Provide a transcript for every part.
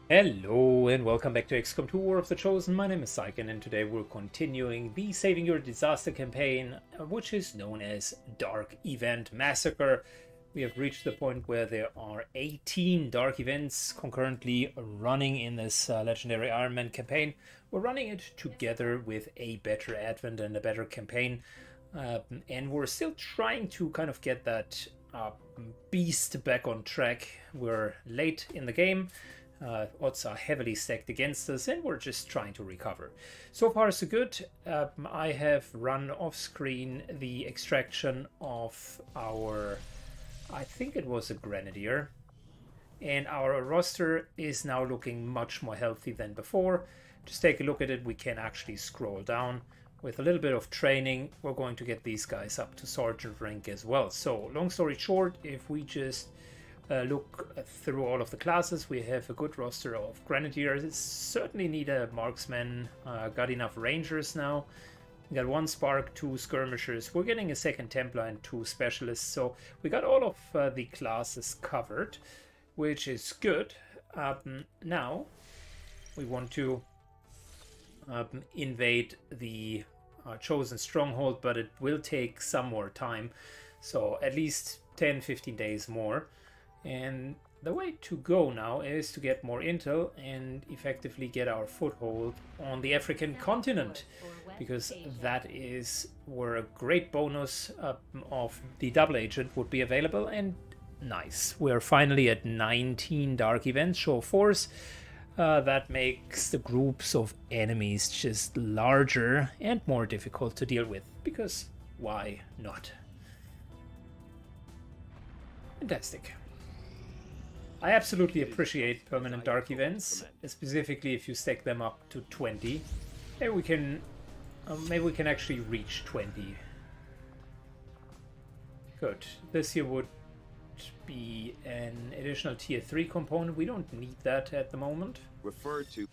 Hello and welcome back to XCOM2 War of the Chosen. My name is Syken and today we're continuing the Saving Your Disaster campaign, which is known as Dark Event Massacre. We have reached the point where there are 18 dark events concurrently running in this legendary Iron Man campaign. We're running it together with a better advent and a better campaign, and we're still trying to kind of get that beast back on track. We're late in the game. Odds are heavily stacked against us and we're just trying to recover. So far so good. I have run off screen the extraction of our, I think it was a Grenadier, and our roster is now looking much more healthy than before. Just take a look at it. We can actually scroll down. With a little bit of training, we're going to get these guys up to sergeant rank as well. So long story short, if we just look through all of the classes, we have a good roster of Grenadiers. Certainly need a marksman. Got enough Rangers now. We got 1 Spark, 2 Skirmishers. We're getting a 2nd Templar and 2 Specialists. So we got all of the classes covered, which is good. Now we want to invade the Chosen Stronghold, but it will take some more time. So at least 10-15 days more. And the way to go now is to get more intel and effectively get our foothold on the African continent, because that is where a great bonus of the double agent would be available. And nice, we're finally at 19 dark events, show of force. That makes the groups of enemies just larger and more difficult to deal with, because why not? Fantastic. I absolutely appreciate permanent dark events, specifically if you stack them up to 20. Maybe we can actually reach 20. Good. This here would be an additional tier 3 component. We don't need that at the moment. Refer to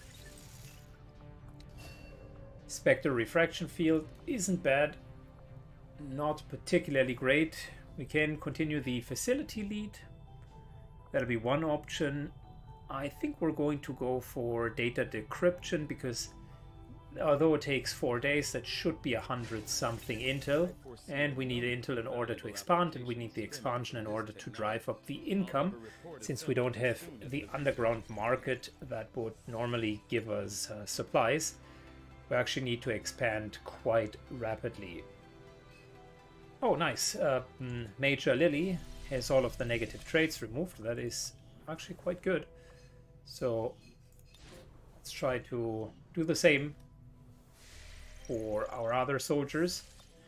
Spectre refraction field isn't bad. Not particularly great. We can continue the facility lead. That'll be one option. I think we're going to go for data decryption, because although it takes 4 days, that should be 100 something intel, and we need intel in order to expand, and we need the expansion in order to drive up the income, since we don't have the underground market that would normally give us supplies. We actually need to expand quite rapidly. Oh, nice. Major Lily has all of the negative traits removed. That is actually quite good. So let's try to do the same for our other soldiers.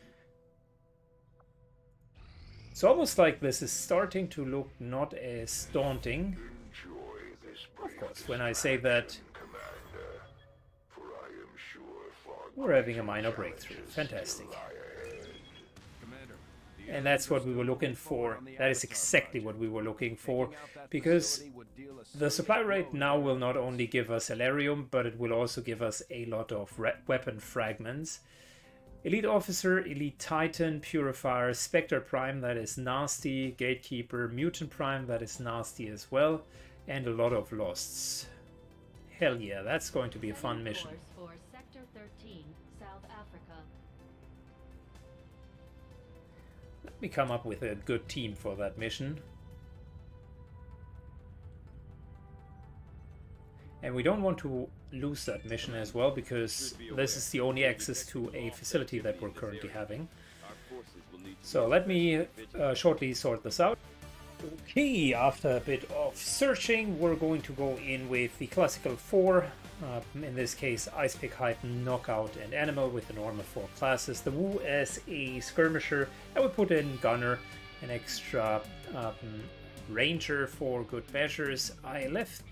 It's almost like this is starting to look not as daunting. Of course, when I say that, we're having a minor breakthrough. Fantastic. And that's what we were looking for. That is exactly what we were looking for, because the supply rate now will not only give us Elarium, but it will also give us a lot of weapon fragments. Elite Officer, Elite Titan, Purifier, Spectre Prime, that is nasty, Gatekeeper, Mutant Prime, that is nasty as well, and a lot of Losts. Hell yeah, that's going to be a fun mission. We come up with a good team for that mission. And we don't want to lose that mission as well, because this is the only access to a facility that we're currently having. So let me shortly sort this out. Okay, after a bit of searching, we're going to go in with the classical 4. In this case, Ice Pick, Heighten, Knockout, and Animal with the normal 4 classes. The Wu as a Skirmisher. I would put in Gunner, an extra Ranger for good measures. I left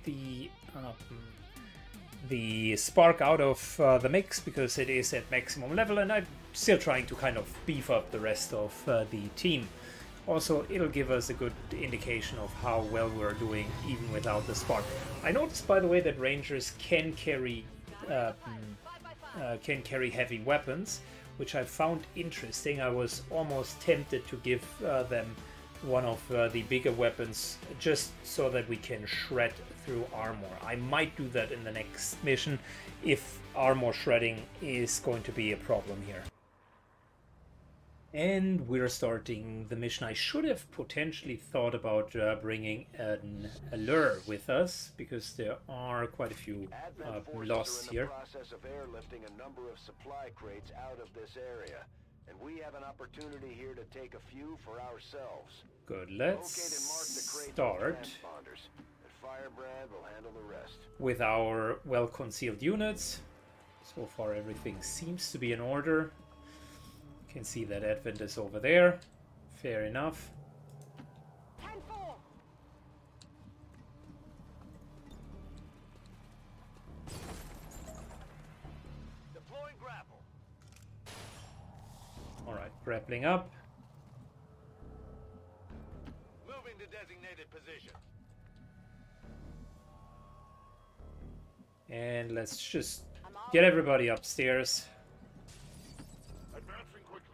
the Spark out of the mix because it is at maximum level, and I'm still trying to kind of beef up the rest of the team. Also, it'll give us a good indication of how well we're doing even without the Spark. I noticed, by the way, that Rangers can carry heavy weapons, which I found interesting. I was almost tempted to give them one of the bigger weapons, just so that we can shred through armor. I might do that in the next mission if armor shredding is going to be a problem here. And we're starting the mission. I should have potentially thought about bringing an allure with us, because there are quite a few lost here. Process of airlifting a number of supply crates out of this area, and we have an opportunity here to take a few for ourselves. Good, let's start Firebrand will handle the rest. with our well-concealed units. So far everything seems to be in order. You can see that Advent is over there. Fair enough. 10-4. Deploying grapple. Alright, grappling up. Moving to designated position. And let's just get everybody upstairs. Advancing quickly.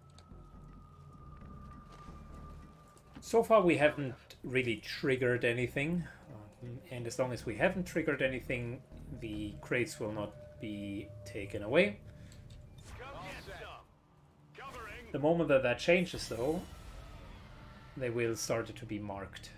So far we haven't really triggered anything. And as long as we haven't triggered anything, the crates will not be taken away. The moment that that changes, though, they will start to be marked.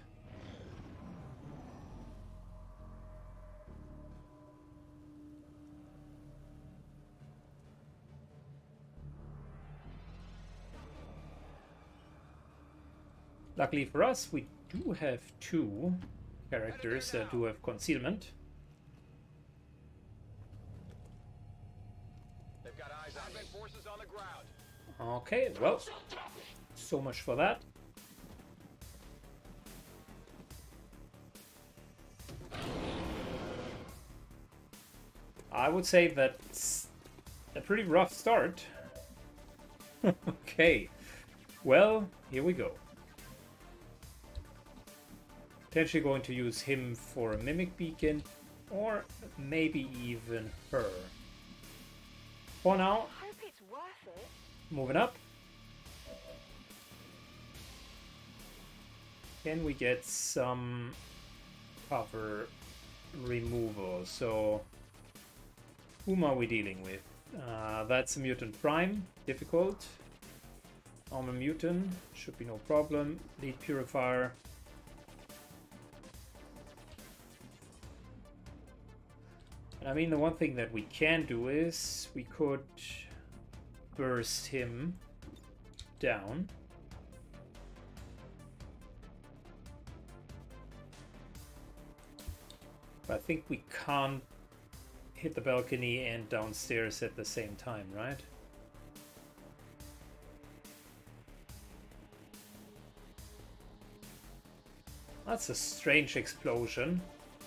Luckily for us, we do have two characters that do have concealment. They've got eyes on me. Forces on the ground. Okay, well, so much for that. I would say that's a pretty rough start. Okay, well, here we go. Potentially going to use him for a mimic beacon, or maybe even her. For now, I hope it's worth it. moving up. Can we get some cover removal? So, whom are we dealing with? That's a mutant prime, difficult. Armor mutant, should be no problem. Lead purifier. I mean, the one thing that we can do is we could burst him down. But I think we can't hit the balcony and downstairs at the same time, right? That's a strange explosion.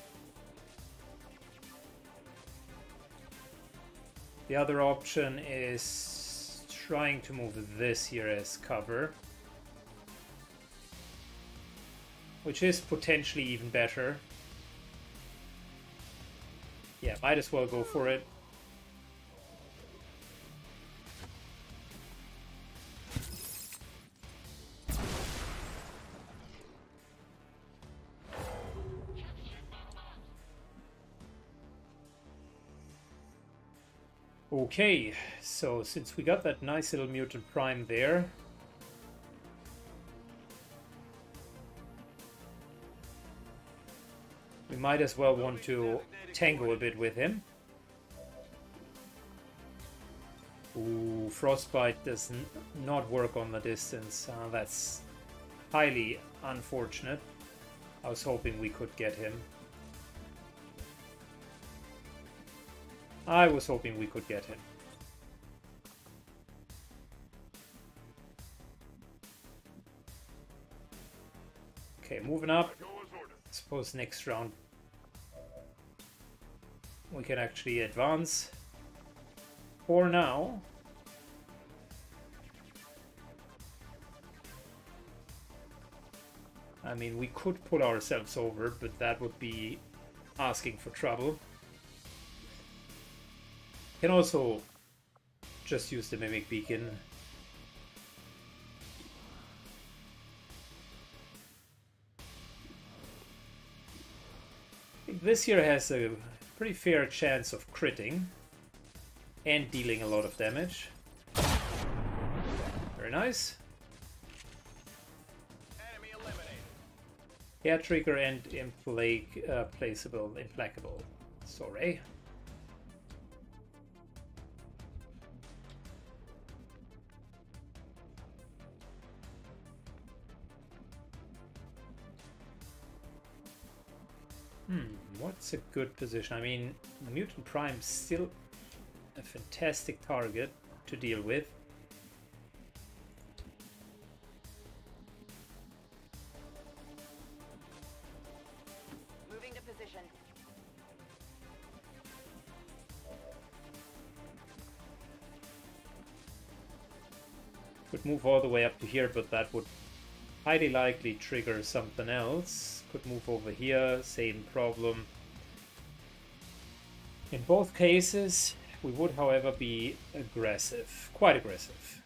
The other option is trying to move this here as cover, which is potentially even better. Yeah, might as well go for it. Okay, so since we got that nice little mutant prime there, we might as well want to tango a bit with him. Ooh, frostbite does not work on the distance. That's highly unfortunate. I was hoping we could get him. I was hoping we could get him. Okay, moving up. I suppose next round we can actually advance. For now, I mean, we could pull ourselves over, but that would be asking for trouble. Can also just use the mimic beacon. this here has a pretty fair chance of critting and dealing a lot of damage. Very nice. Enemy eliminated. Hair trigger and implacable. Sorry. What's a good position? I mean, Mutant Prime's still a fantastic target to deal with. Moving to position. Could move all the way up to here, but that would highly likely trigger something else. Could move over here, same problem. In both cases, we would, however, be aggressive, quite aggressive.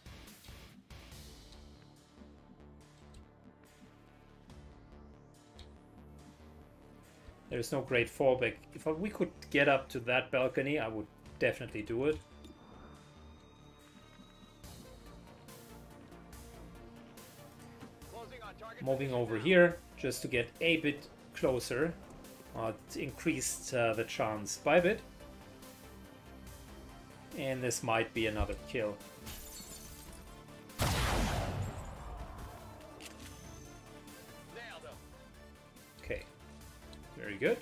There's no great fallback. If we could get up to that balcony, I would definitely do it. Moving over here, just to get a bit closer. It increased the chance by a bit. And this might be another kill. Okay, very good.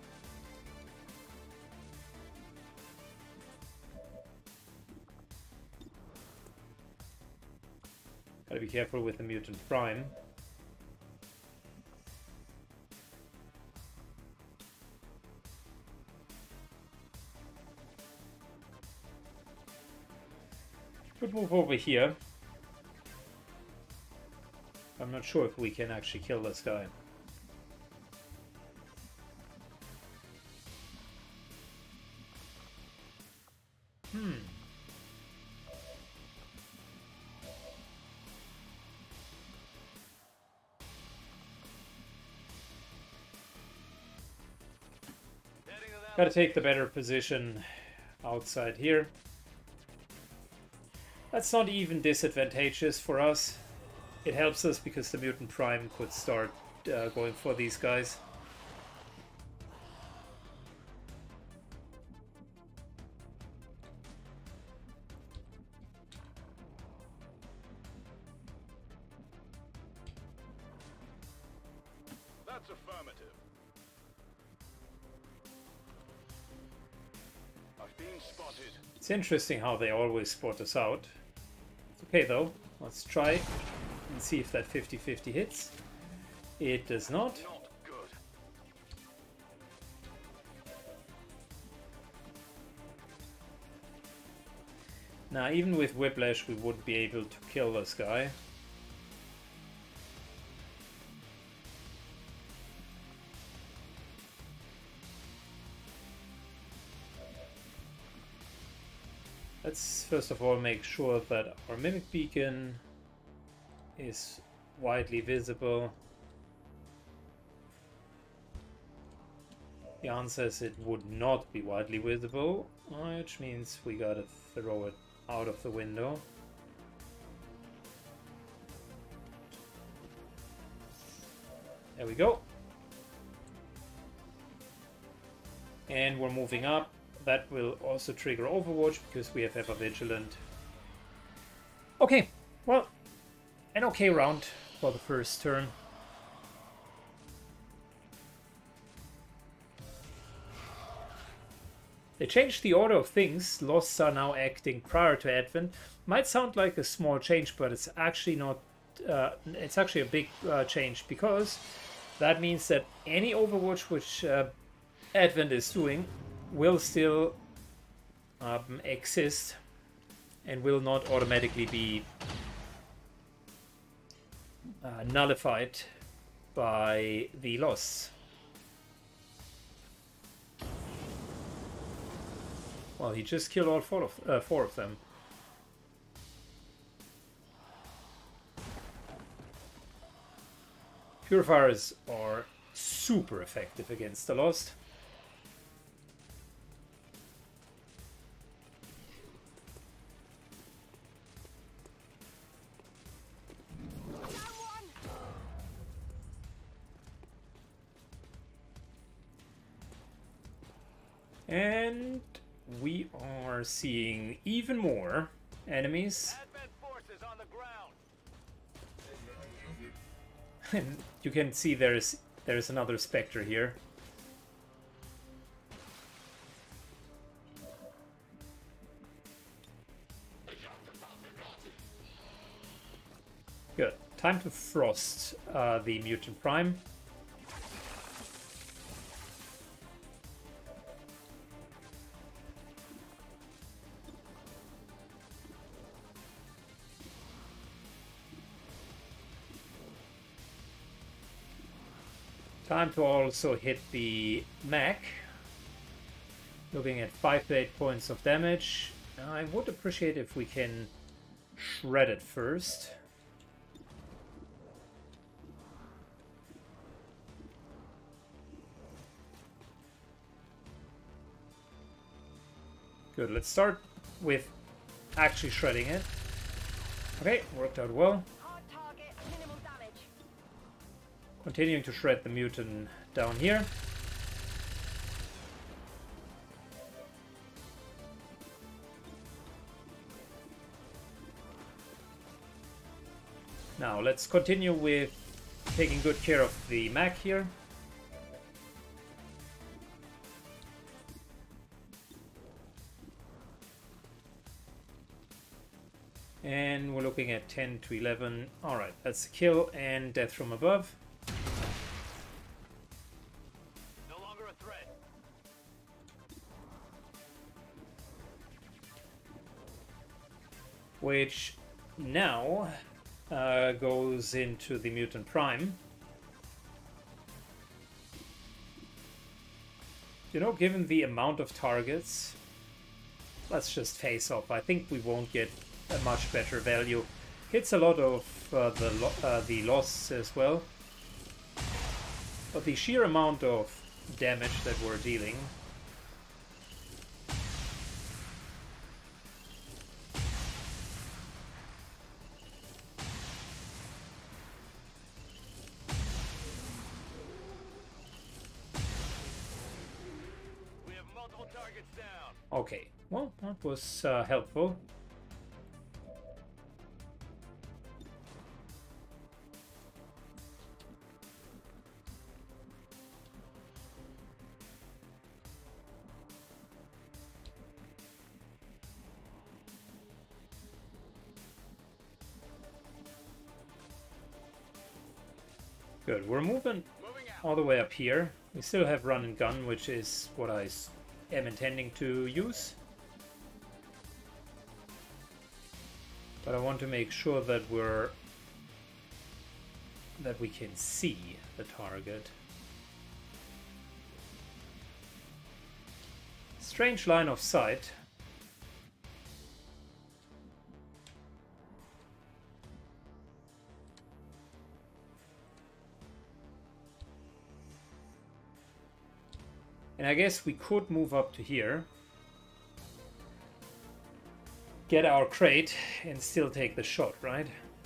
Gotta be careful with the Mutant Prime. Could move over here. I'm not sure if we can actually kill this guy. Gotta take the better position outside here. That's not even disadvantageous for us. It helps us because the Mutant Prime could start going for these guys. That's affirmative. I've been spotted. It's interesting how they always spot us out. Okay though, let's try and see if that 50-50 hits. It does not. Not good. Now even with Whiplash we wouldn't be able to kill this guy. Let's first of all make sure that our Mimic Beacon is widely visible. The answer is it would not be widely visible, which means we gotta throw it out of the window. There we go. And we're moving up. That will also trigger Overwatch because we have Ever Vigilant. Okay, well, an okay round for the first turn. They changed the order of things. Losts are now acting prior to Advent. Might sound like a small change, but it's actually not. It's actually a big change because that means that any Overwatch which Advent is doing will still exist and will not automatically be nullified by the loss. Well, he just killed all four of them. Purifiers are super effective against the Lost. And we are seeing even more enemies. Advent forces on the ground. And you can see there's another Spectre here. Good. Time to frost the Mutant Prime. Time to also hit the mech. Looking at 5 to 8 points of damage. I would appreciate if we can shred it first. Good, let's start with actually shredding it. Okay, worked out well. Hard target, minimal damage. Continuing to shred the mutant down here. Now let's continue with taking good care of the mech here. And we're looking at 10 to 11. Alright, that's a kill and death from above. No longer a threat. Which now goes into the Mutant Prime. You know, given the amount of targets, let's just face off. I think we won't get a much better value. Hits a lot of the loss as well. But the sheer amount of damage that we're dealing. We have multiple targets down. Okay, well, that was helpful. Good, we're moving all the way up here. We still have run and gun, which is what I am intending to use. But I want to make sure that we can see the target. Strange line of sight. And I guess we could move up to here, get our crate, and still take the shot, right?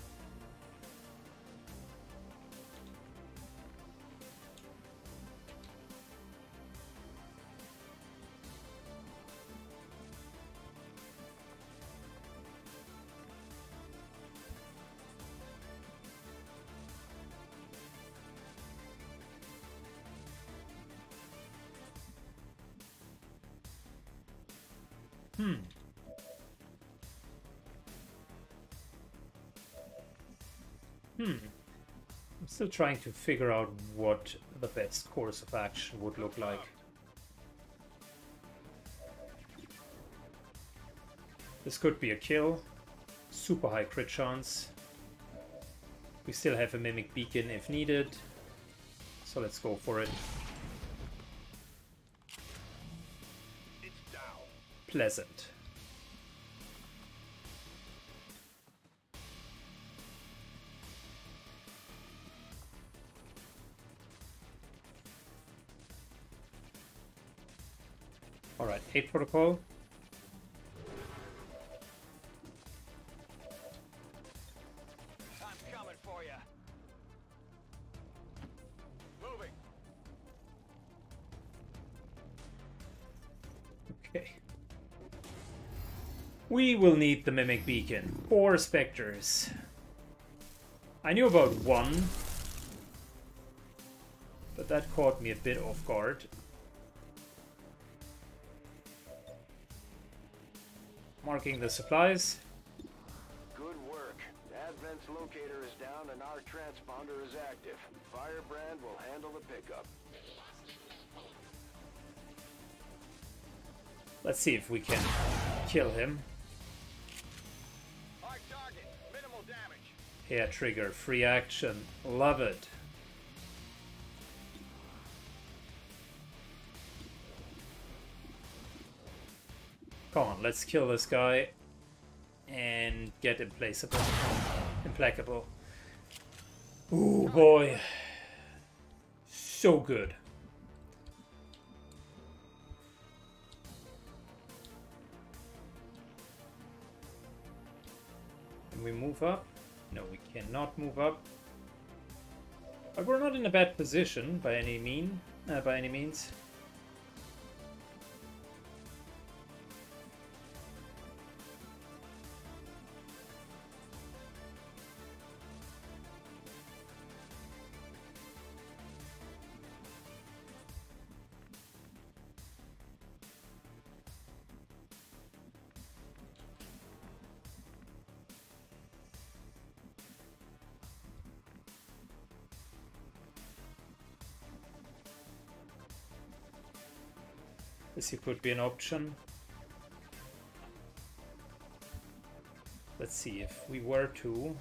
I'm still trying to figure out what the best course of action would look like. This could be a kill. Super high crit chance. We still have a Mimic Beacon if needed. So let's go for it. It's down. Pleasant. Alright, 8 protocol. Time's coming for you. Moving. Okay. We will need the Mimic Beacon. 4 Spectres. I knew about 1, but that caught me a bit off guard. Marking the supplies. Good work. Advent's locator is down and our transponder is active. Firebrand will handle the pickup. Let's see if we can kill him. Hard target. Minimal damage. Hair trigger, free action. Love it. Come on, let's kill this guy and get implacable. Implacable. Ooh, boy. So good. Can we move up? No, we cannot move up. But we're not in a bad position by any means. This could be an option. Let's see if we were to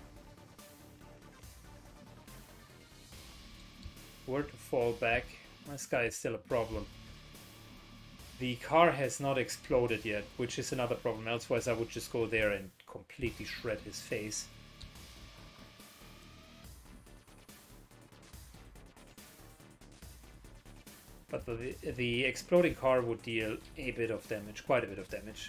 fall back. This guy is still a problem. The car has not exploded yet, which is another problem. Elsewise, I would just go there and completely shred his face. But the exploding car would deal a bit of damage, quite a bit of damage.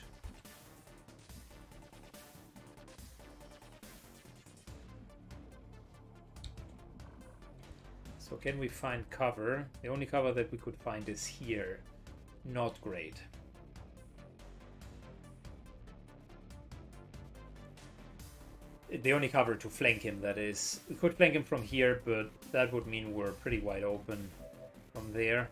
So can we find cover? The only cover that we could find is here. Not great. The only cover to flank him, that is. We could flank him from here, but that would mean we're pretty wide open from there.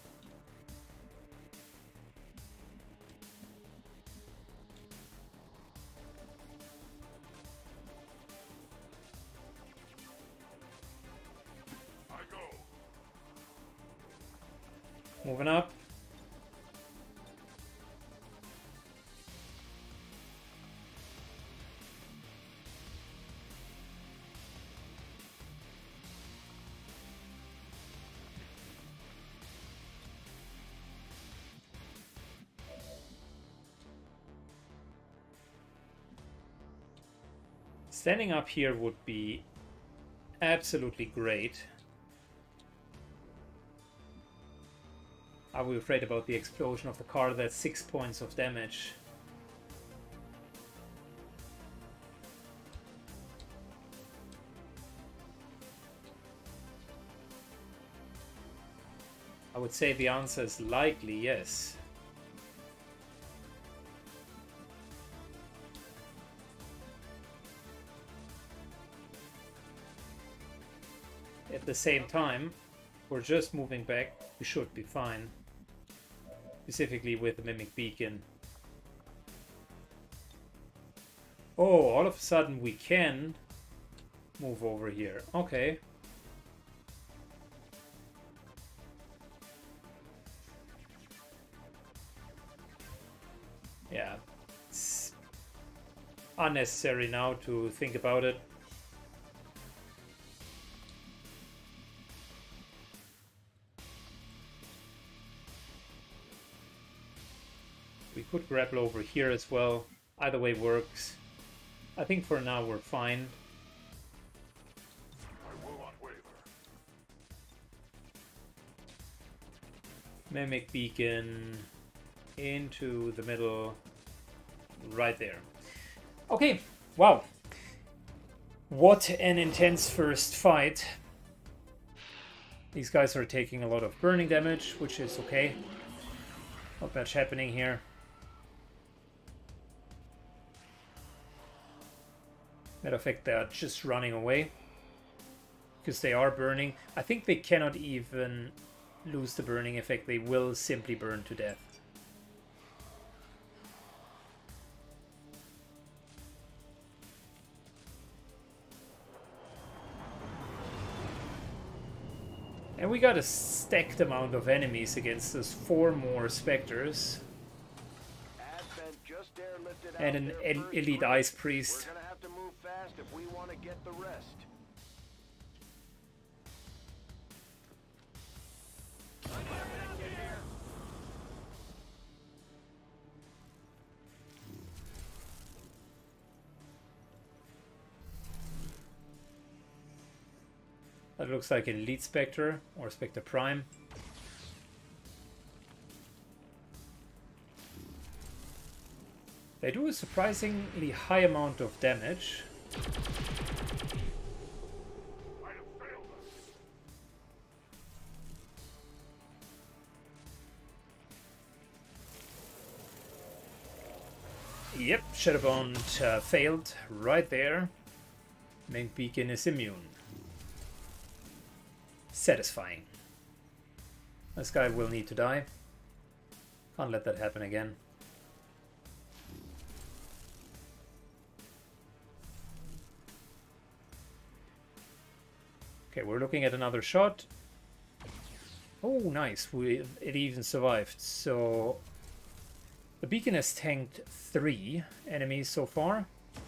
Moving up. Standing up here would be absolutely great. Are we afraid about the explosion of the car? That's 6 points of damage. I would say the answer is likely yes. At the same time, we're just moving back. We should be fine. Specifically with the Mimic Beacon. Oh, all of a sudden we can move over here. Okay. Yeah. It's unnecessary now to think about it. We could grapple over here as well. Either way works. I think for now we're fine. I will not waver. Mimic Beacon into the middle. Right there. Okay, wow. What an intense first fight. These guys are taking a lot of burning damage, which is okay. Not much happening here. Matter of fact, they are just running away. Because they are burning. I think they cannot even lose the burning effect. They will simply burn to death. And we got a stacked amount of enemies against us. 4 more specters. And an elite ice priest. We're gonna have to move fast if we want to get the rest. That looks like an elite specter or specter prime. They do a surprisingly high amount of damage. Yep, Shadowbound failed right there. Main Beacon is immune. Satisfying. This guy will need to die. Can't let that happen again. Okay, we're looking at another shot. Oh, nice. It even survived. So the beacon has tanked 3 enemies so far.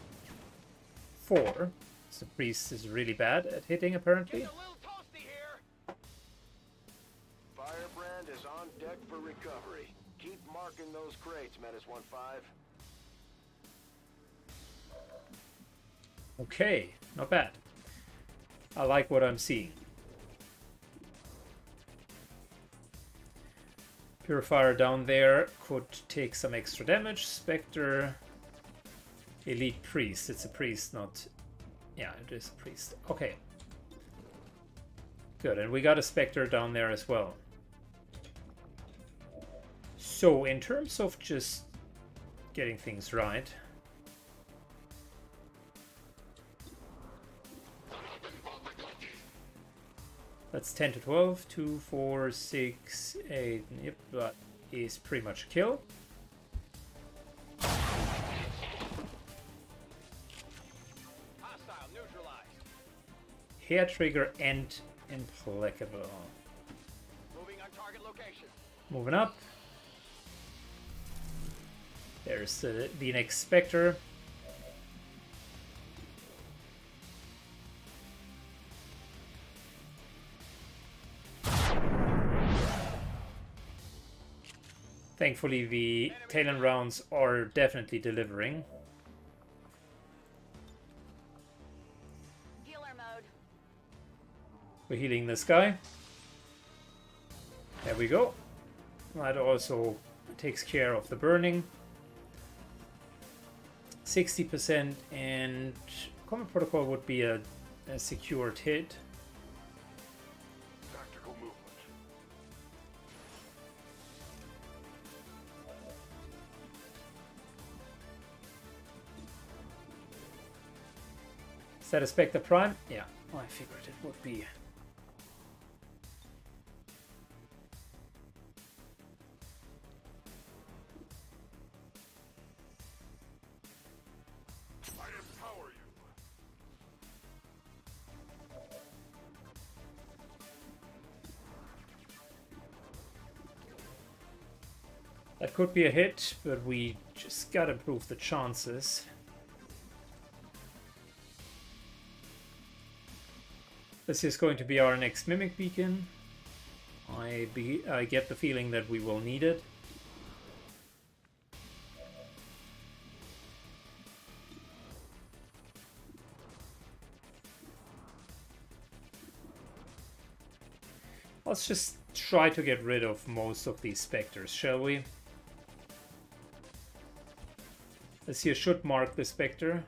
4. So the priest is really bad at hitting, apparently. Firebrand is on deck for recovery. Keep marking those crates, Menace 1-5. Okay, not bad. I like what I'm seeing. Purifier down there could take some extra damage. Spectre, elite priest. It's a priest, not... Yeah, it is a priest. Okay. Good, and we got a spectre down there as well. So, in terms of just getting things right... That's 10 to 12, 2, 4, 6, 8, yep, that is pretty much a kill. Hair trigger and implacable. Moving on target location. Moving up. There's the next spectre. Thankfully, the Talon rounds are definitely delivering. Healer mode. We're healing this guy. There we go. That also takes care of the burning. 60%, and Combat Protocol would be a secured hit. Tactical movement. Is that a Spectre Prime? Yeah, I figured it would be. I empower you. That could be a hit, but we just gotta improve the chances. This is going to be our next Mimic Beacon. I get the feeling that we will need it. Let's just try to get rid of most of these specters, shall we? This here should mark the specter.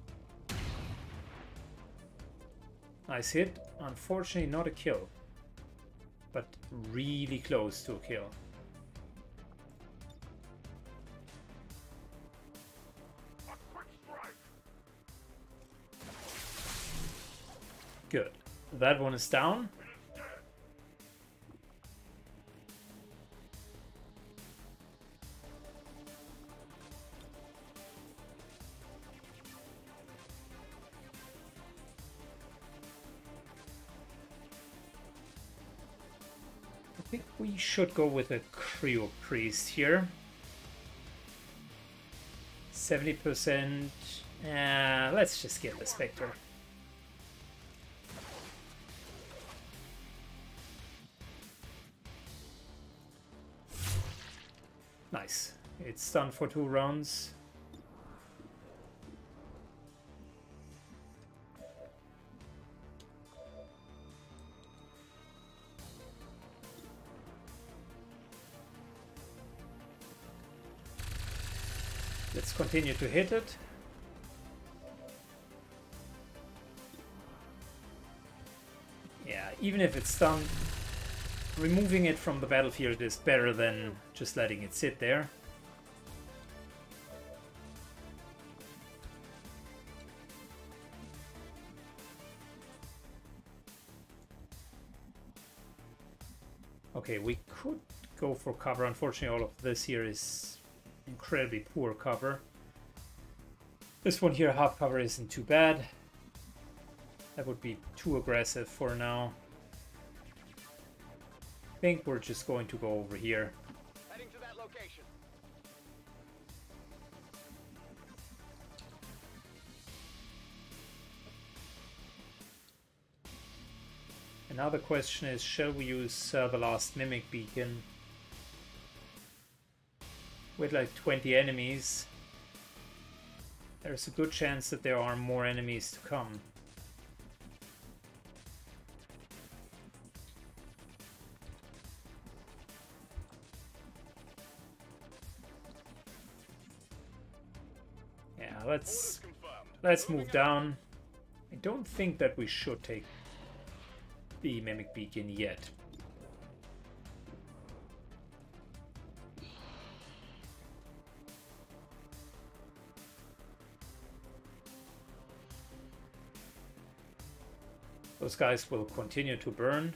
Nice hit. Unfortunately not a kill, but really close to a kill. A quick strike. Good. That one is down. I think we should go with a Cryo Priest here. 70%. Let's just get the Spectre. Nice. It's stunned for 2 rounds. Let's continue to hit it. Yeah, even if it's stunned, removing it from the battlefield is better than just letting it sit there. Okay, we could go for cover. Unfortunately, all of this here is incredibly poor cover. This one here, half cover, isn't too bad. That would be too aggressive for now. I think we're just going to go over here. Heading to that location. And now the question is, shall we use the last Mimic Beacon? With like 20 enemies, there's a good chance that there are more enemies to come. Yeah, let's move down. I don't think that we should take the Mimic Beacon yet. Those guys will continue to burn.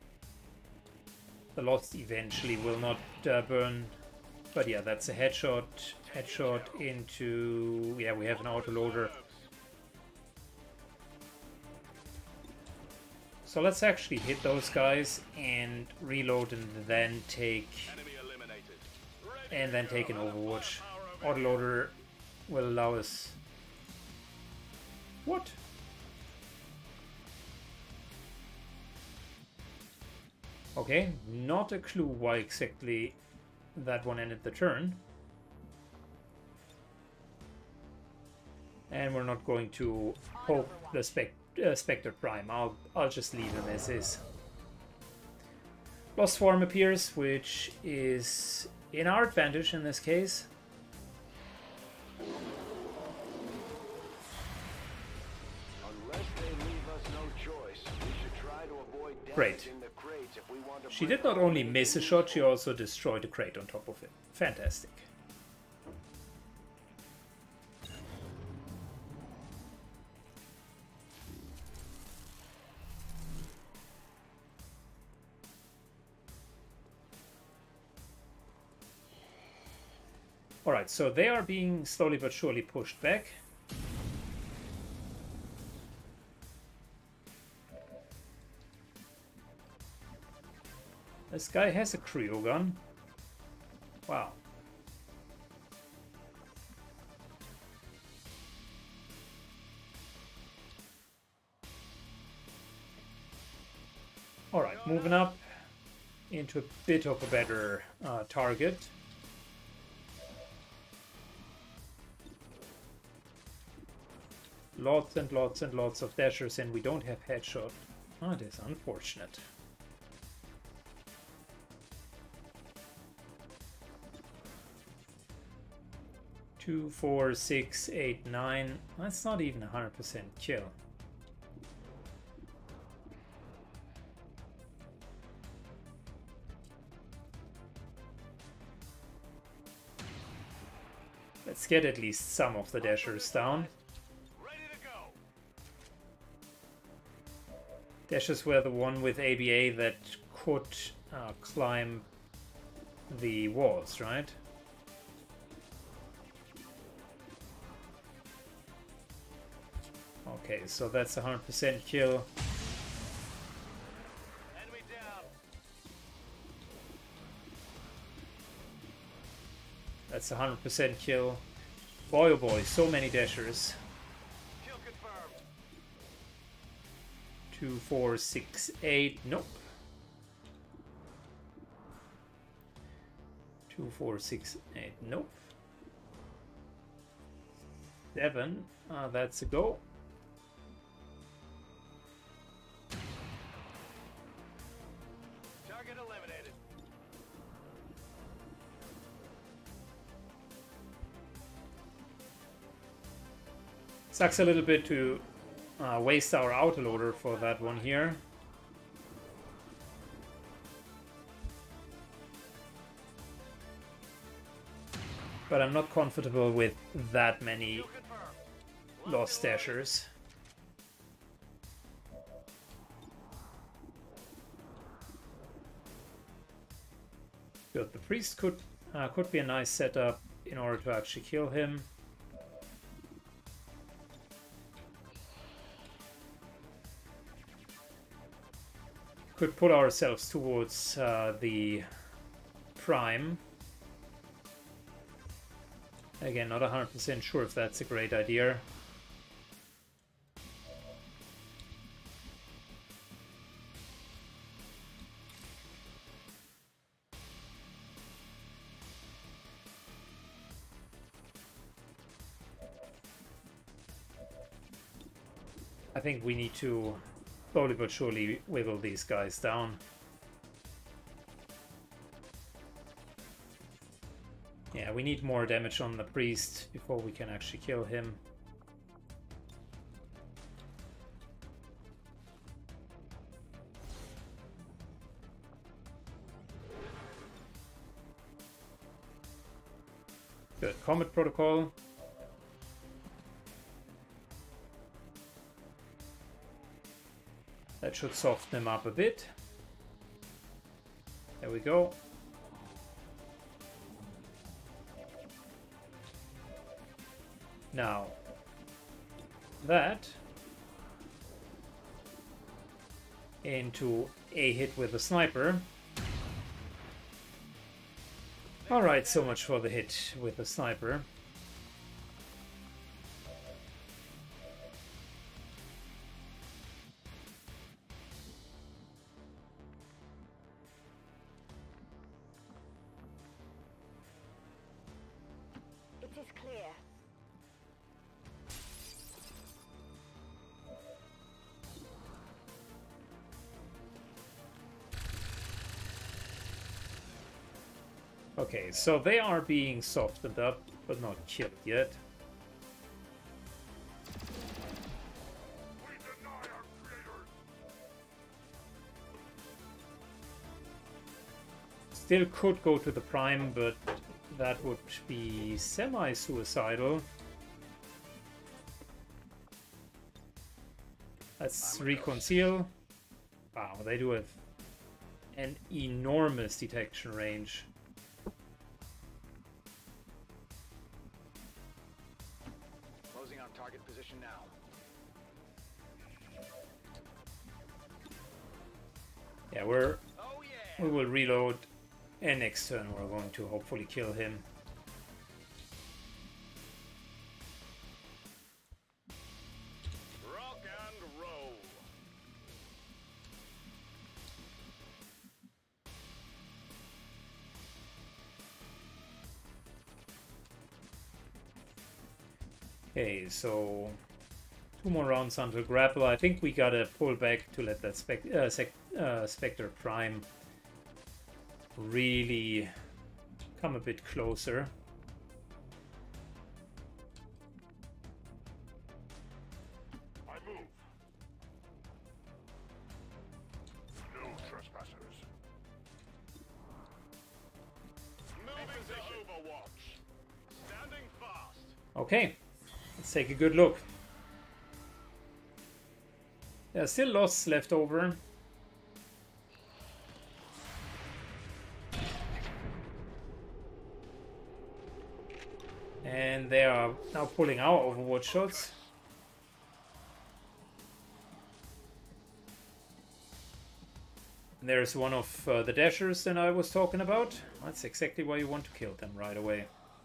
The Lost eventually will not burn. But yeah, that's a headshot. Headshot into... Yeah, we have an autoloader. So let's actually hit those guys and reload and then take... And then take an Overwatch. Autoloader will allow us... What? Okay, not a clue why exactly that one ended the turn. And we're not going to poke the Spectre Prime. I'll just leave him as is. Lost Swarm appears, which is in our advantage in this case. Unless they leave us no choice, we should try to avoid Great. damaging the crates if we want to. She did not only miss a shot, she also destroyed a crate on top of it. Fantastic. Alright, so they are being slowly but surely pushed back. This guy has a cryo gun. Wow. Alright, moving up into a bit of a better target. Lots and lots and lots of dashers, and we don't have headshot. Oh, it is unfortunate. Two, 4, 6, 8, 9. That's not even 100% kill. Let's get at least some of the dashers down. Ready to go. Dashes were the one with ABA that could climb the walls, right? Okay, so that's a 100% kill. Enemy down. That's a 100% kill. Boy oh boy, so many dashers. Kill confirmed. 2, 4, 6, 8. Nope. 2, 4, 6, 8. Nope. 7. That's a go. Target eliminated. Sucks a little bit to waste our autoloader for that one here. But I'm not comfortable with that many Kill confirmed. lost dashers. Good. The priest could be a nice setup in order to actually kill him. Could put ourselves towards the prime. Again, not 100% sure if that's a great idea. I think we need to slowly but surely wiggle these guys down. Yeah, we need more damage on the priest before we can actually kill him. Good. Combat protocol. That should soften him up a bit. There we go. Now, that into a hit with a sniper. Alright, so much for the hit with the sniper. It is clear. Okay, so they are being softened up, but not killed yet. Still could go to the prime, but that would be semi-suicidal. Let's reconcile. Wow, they do have an enormous detection range. Closing on target position now. Yeah, Oh yeah. we will reload, and next turn we're going to hopefully kill him. Rock and roll. Okay, so 2 more rounds until grapple. I think we gotta pull back to let that Spectre Prime really come a bit closer. I move. No trespassers. Moving to Overwatch. Standing fast. Okay, let's take a good look. There are still loss left over. And they are now pulling our Overwatch shots. There's one of the dashers that I was talking about. That's exactly why you want to kill them right away.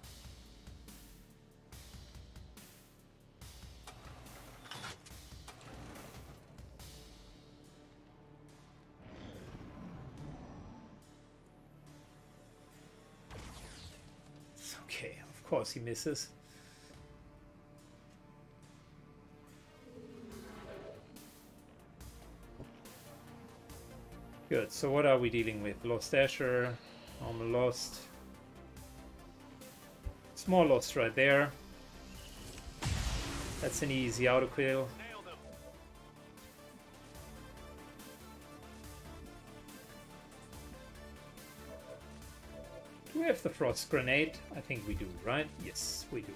Okay, of course he misses. Good, so what are we dealing with? Lost Dasher, normal lost. Small lost right there. That's an easy auto kill. Do we have the Frost Grenade? I think we do, right? Yes, we do.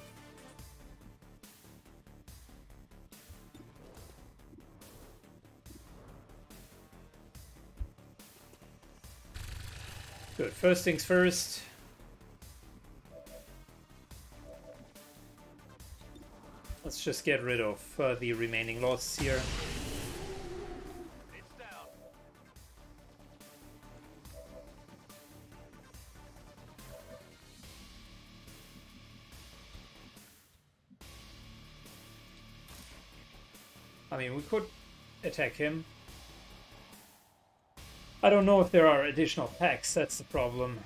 Good, first things first. Let's just get rid of the remaining loss here. It's down. I mean, we could attack him. I don't know if there are additional packs, that's the problem.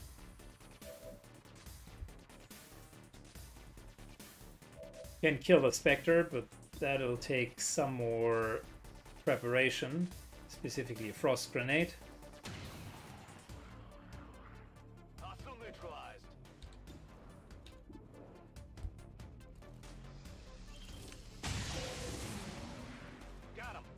Can kill the Spectre, but that'll take some more preparation, specifically a Frost Grenade. Hostile neutralized. Got him.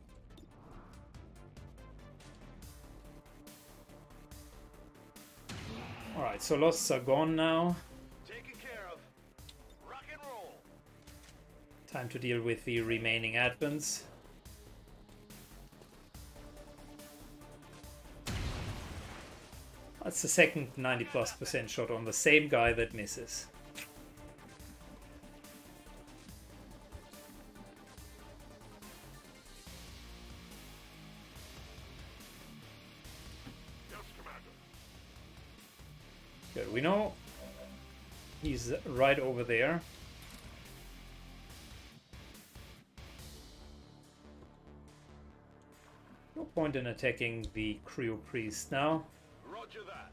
Alright, so losses are gone now. Taken care of. Rock and roll. Time to deal with the remaining advents. That's the second 90+% shot on the same guy that misses. Yes, Commander. Good, we know he's right over there. No point in attacking the Cryo Priest now. Roger that.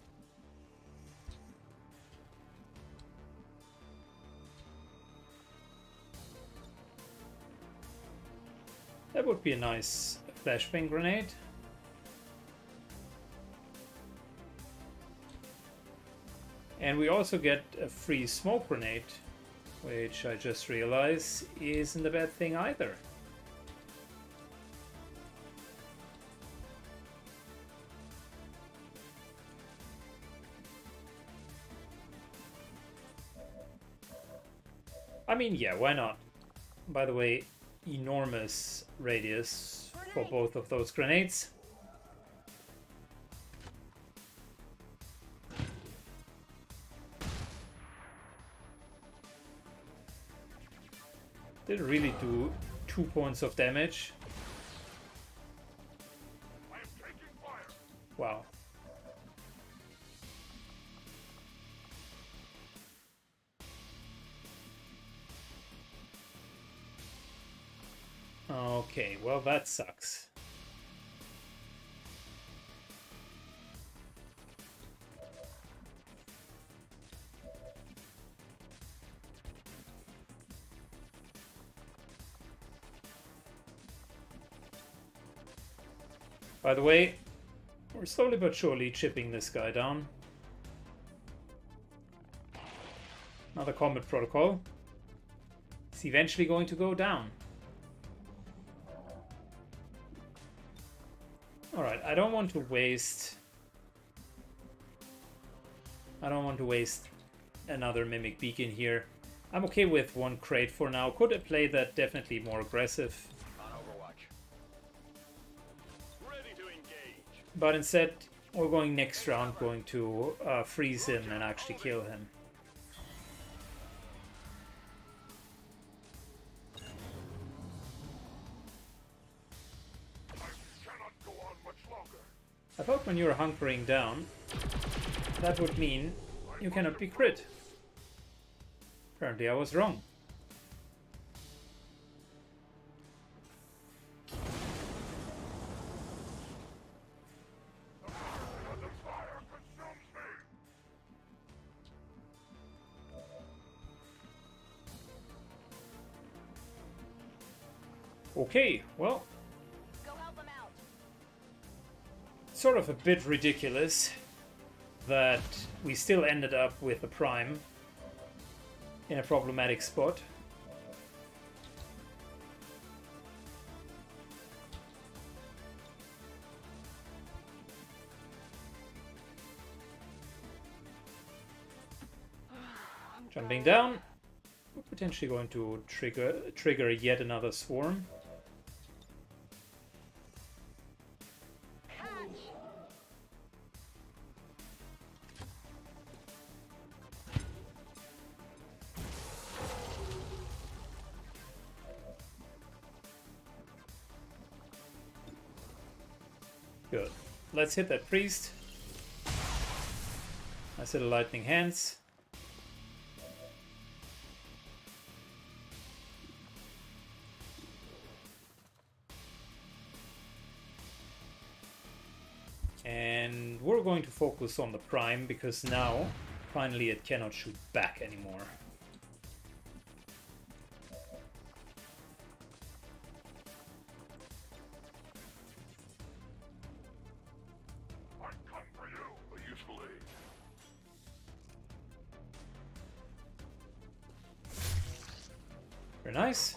That would be a nice flashbang grenade. And we also get a free smoke grenade, which I just realized isn't a bad thing either. I mean, yeah, why not? By the way, enormous radius for both of those grenades. Didn't really do 2 points of damage. I am taking fire. Wow. Okay, well that sucks. By the way, we're slowly but surely chipping this guy down. Another combat protocol. It's eventually going to go down. Alright, I don't want to waste another Mimic Beacon here. I'm okay with one crate for now. Could I play that definitely more aggressive? On But instead, we're going next round, going to freeze him and actually kill him. I thought when you're hunkering down, that would mean you cannot be crit. Apparently I was wrong. Okay, well, Go help them out. sort of a bit ridiculous that we still ended up with a prime in a problematic spot. Jumping down, we're potentially going to trigger yet another swarm. Good. Let's hit that priest. Nice little lightning hands. And we're going to focus on the prime because now, finally, it cannot shoot back anymore. Very nice.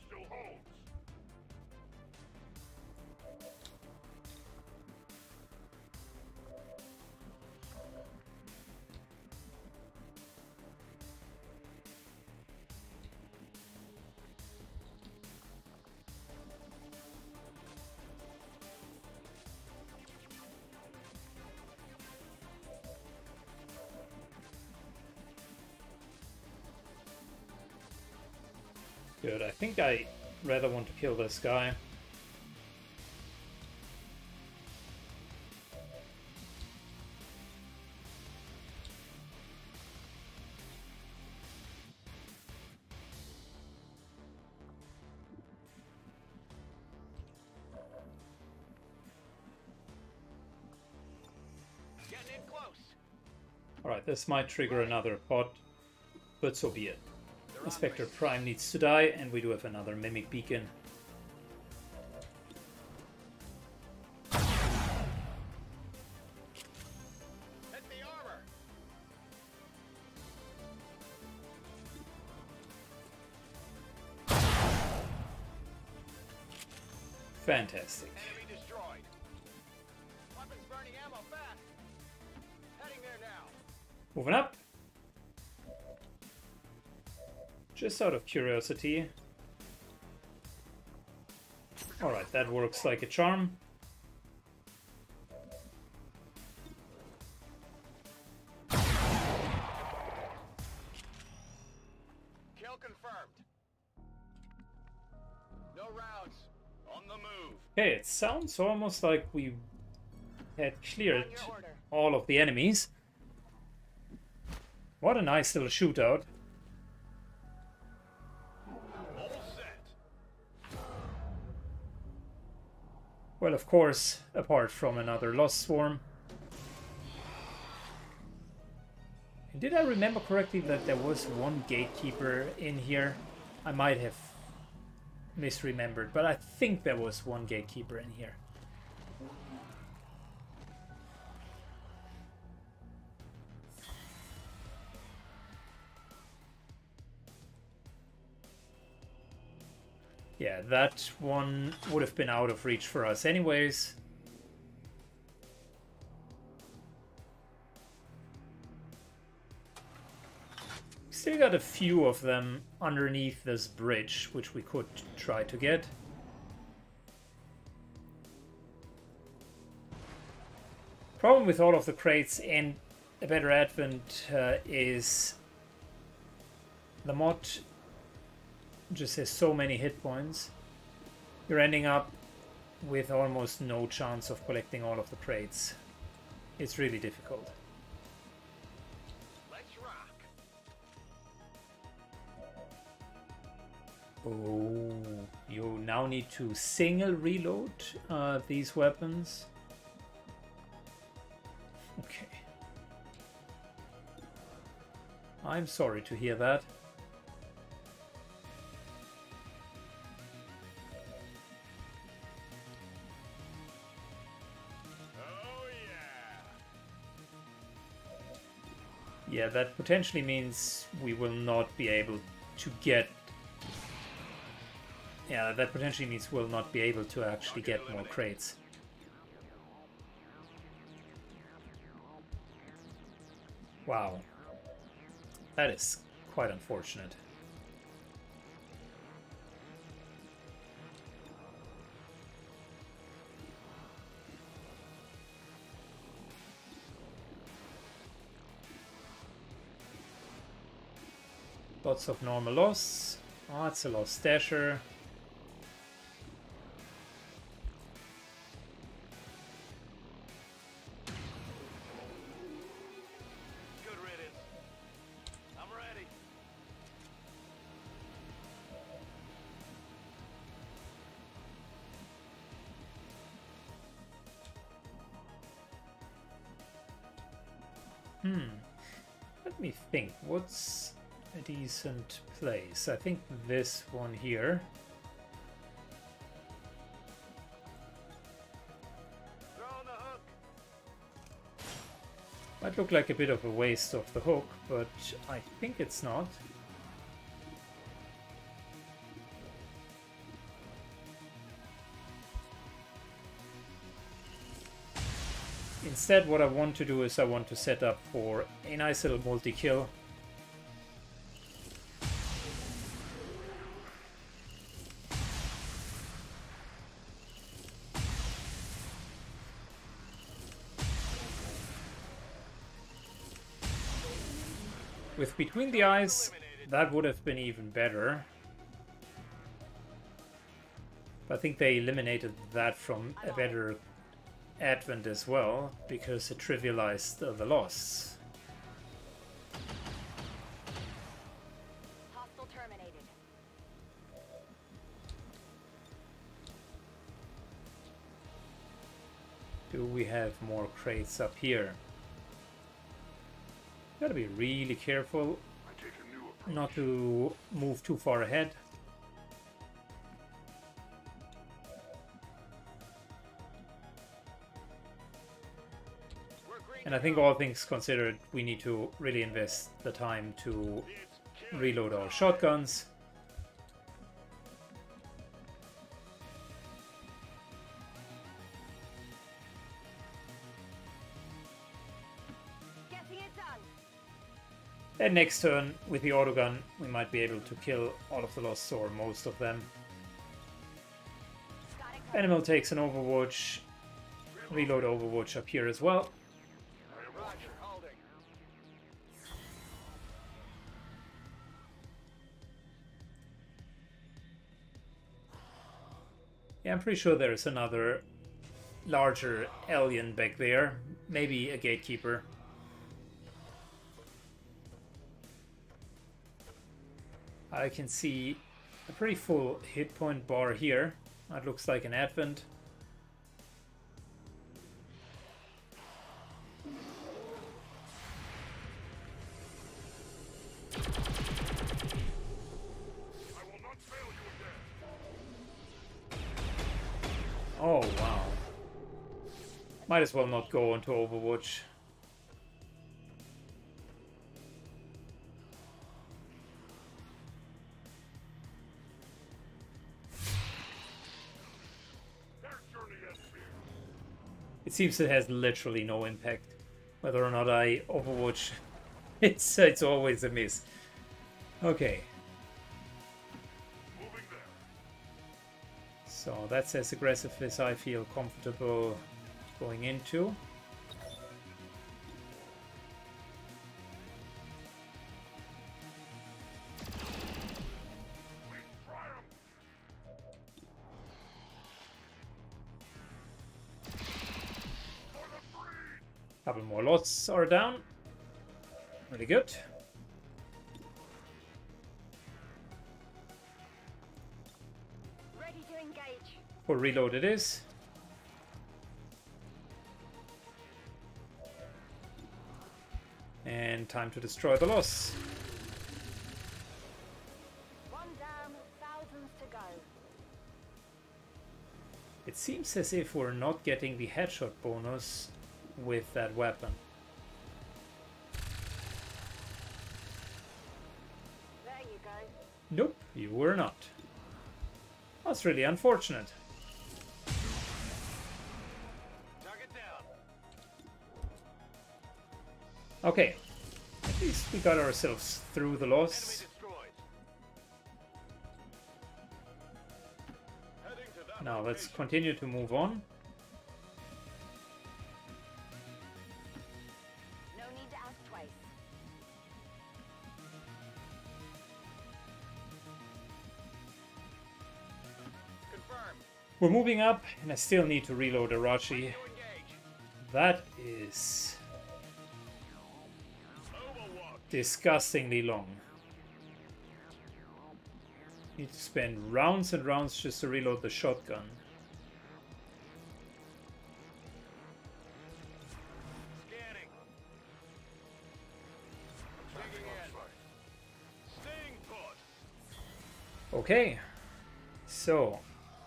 Good, I think I rather want to kill this guy. Getting in close. Alright, this might trigger another pot, but so be it. Inspector Prime needs to die, and we do have another Mimic Beacon. Hit the armor. Fantastic. Enemy destroyed. Weapons burning ammo fast. Heading there now. Moving up. Just out of curiosity. Alright, that works like a charm. Kill confirmed. No rounds. On the move. Okay, it sounds almost like we had cleared On your order. all of the enemies. What a nice little shootout. All set. Well, of course, apart from another Lost Swarm. Did I remember correctly that there was one gatekeeper in here? I might have misremembered, but I think there was one gatekeeper in here. Yeah, that one would have been out of reach for us anyways. Still got a few of them underneath this bridge, which we could try to get. Problem with all of the crates in a Better Advent is the mod just has so many hit points. You're ending up with almost no chance of collecting all of the crates. It's really difficult. Let's rock. Oh, you now need to single reload these weapons. Okay. I'm sorry to hear that. Oh yeah. Yeah, that potentially means we will not be able to get... Yeah, that potentially means we'll not be able to actually get more crates. Wow. That is quite unfortunate. Lots of normal loss. Oh, it's a lost stasher. Good riddance. I'm ready. Let me think. What's a decent place? I think this one here. Throwing the hook. Might look like a bit of a waste of the hook, but I think it's not. Instead, what I want to do is I want to set up for a nice little multi-kill. With Between the Eyes, that would have been even better. But I think they eliminated that from a Better Advent as well, because it trivialized the loss. Hostile terminated. Do we have more crates up here? Gotta be really careful not to move too far ahead. And I think all things considered, we need to really invest the time to reload our shotguns. Getting it done. And next turn, with the autogun, we might be able to kill all of the lost or most of them. Got it covered. Animal takes an Overwatch. Reload Overwatch up here as well. Roger, holding. Yeah, I'm pretty sure there's another larger alien back there. Maybe a gatekeeper. I can see a pretty full hit point bar here. That looks like an Advent. Oh, wow. Might as well not go into Overwatch. It seems it has literally no impact. Whether or not I Overwatch, it's always a miss. Okay. So that's as aggressive as I feel comfortable going into. Couple more lots are down. Really good. Ready to engage. For reload it is. And time to destroy the loss. One down, thousands to go. It seems as if we're not getting the headshot bonus with that weapon. There you go. Nope, you were not. That's really unfortunate. Target down. Okay, at least we got ourselves through the Enemy loss. destroyed. Heading to that Now let's location. continue to move on. No need to ask twice. Confirmed. We're moving up, and I still need to reload Arachi. To engage. That is Overwatch. disgustingly long. Need to spend rounds and rounds just to reload the shotgun. Scanning. Digging in. Staying put. Okay, so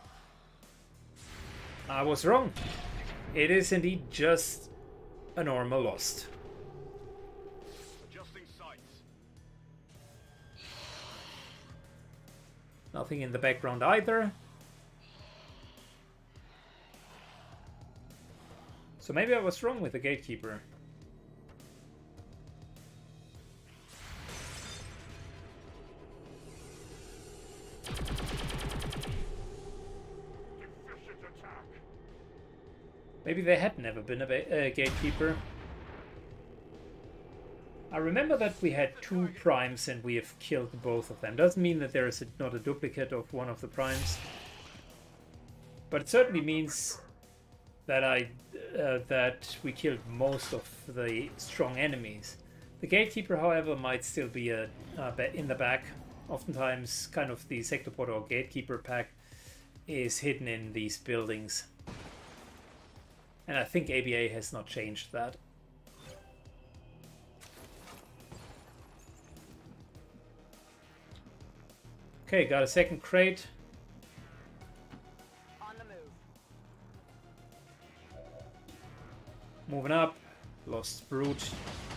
I was wrong. It is indeed just a normal lost. Adjusting sights. Nothing in the background either. So maybe I was wrong with the gatekeeper. Maybe there had never been a gatekeeper. I remember that we had 2 primes and we have killed both of them. Doesn't mean that there is not a duplicate of one of the primes. But it certainly means that that we killed most of the strong enemies. The gatekeeper, however, might still be in the back. Oftentimes, kind of the sectopod or gatekeeper pack is hidden in these buildings. And I think ABA has not changed that. Okay, got a second crate. On the move. Moving up. Lost Brute.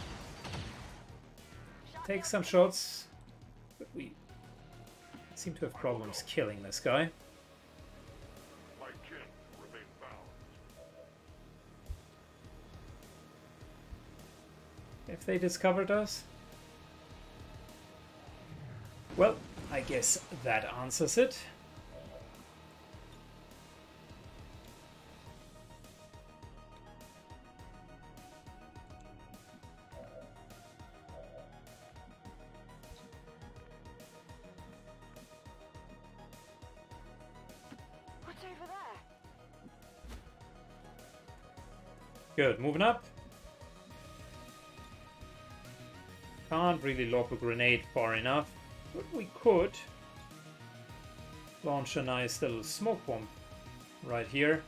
Take some shots. But we seem to have problems killing this guy. My kin remain bound. If they discovered us? Well, I guess that answers it. What's over there? Good, moving up. Can't really lob a grenade far enough, but we could launch a nice little smoke bomb right here.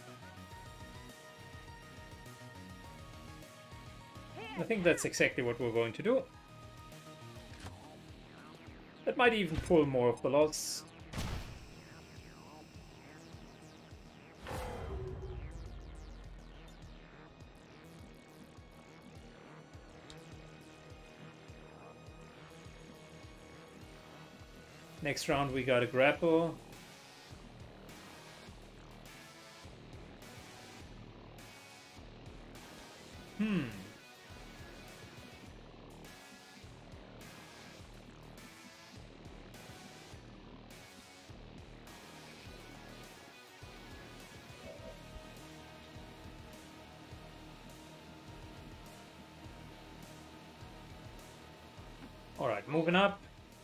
I think that's exactly what we're going to do. That might even pull more of the lots. Next round we got a grapple. Alright, moving up.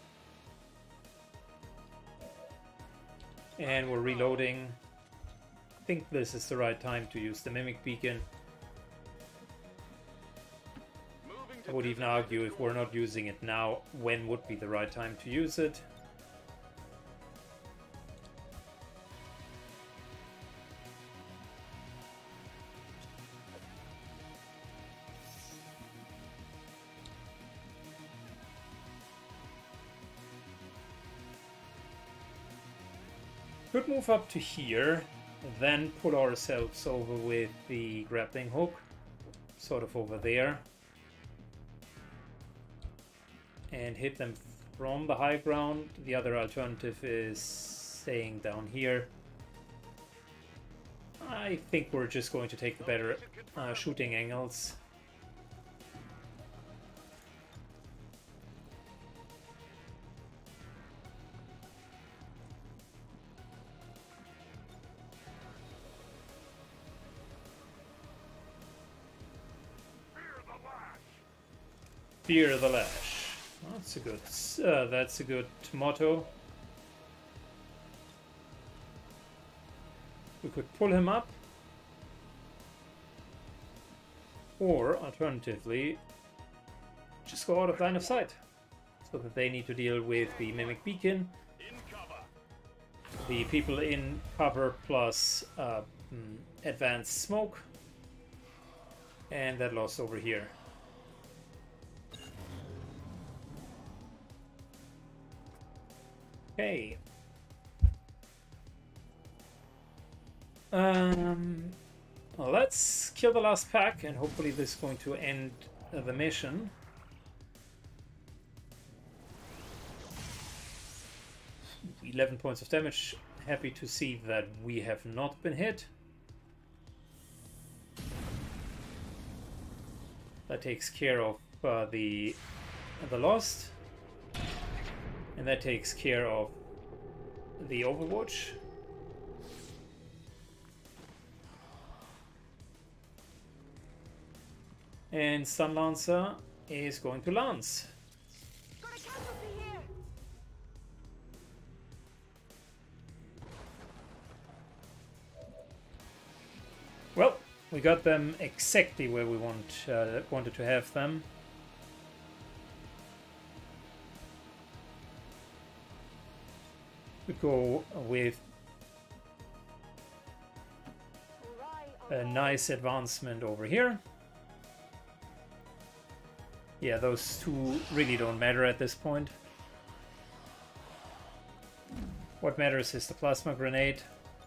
And we're reloading. I think this is the right time to use the Mimic Beacon. I would even argue if we're not using it now, when would be the right time to use it? Could move up to here, then pull ourselves over with the grappling hook, sort of over there, and hit them from the high ground. The other alternative is staying down here. I think we're just going to take the better shooting angles. Fear the lash. That's a good motto. We could pull him up, or alternatively, just go out of line of sight, so that they need to deal with the mimic beacon, the people in cover plus advanced smoke, and that loss over here. Okay. Let's kill the last pack, and hopefully this is going to end the mission. Ooh, 11 points of damage. Happy to see that we have not been hit. That takes care of the lost. And that takes care of the Overwatch. And Stun Lancer is going to lance. Got a casualty here. Well, we got them exactly where we wanted to have them. We go with a nice advancement over here. Yeah, those two really don't matter at this point. What matters is the plasma grenade.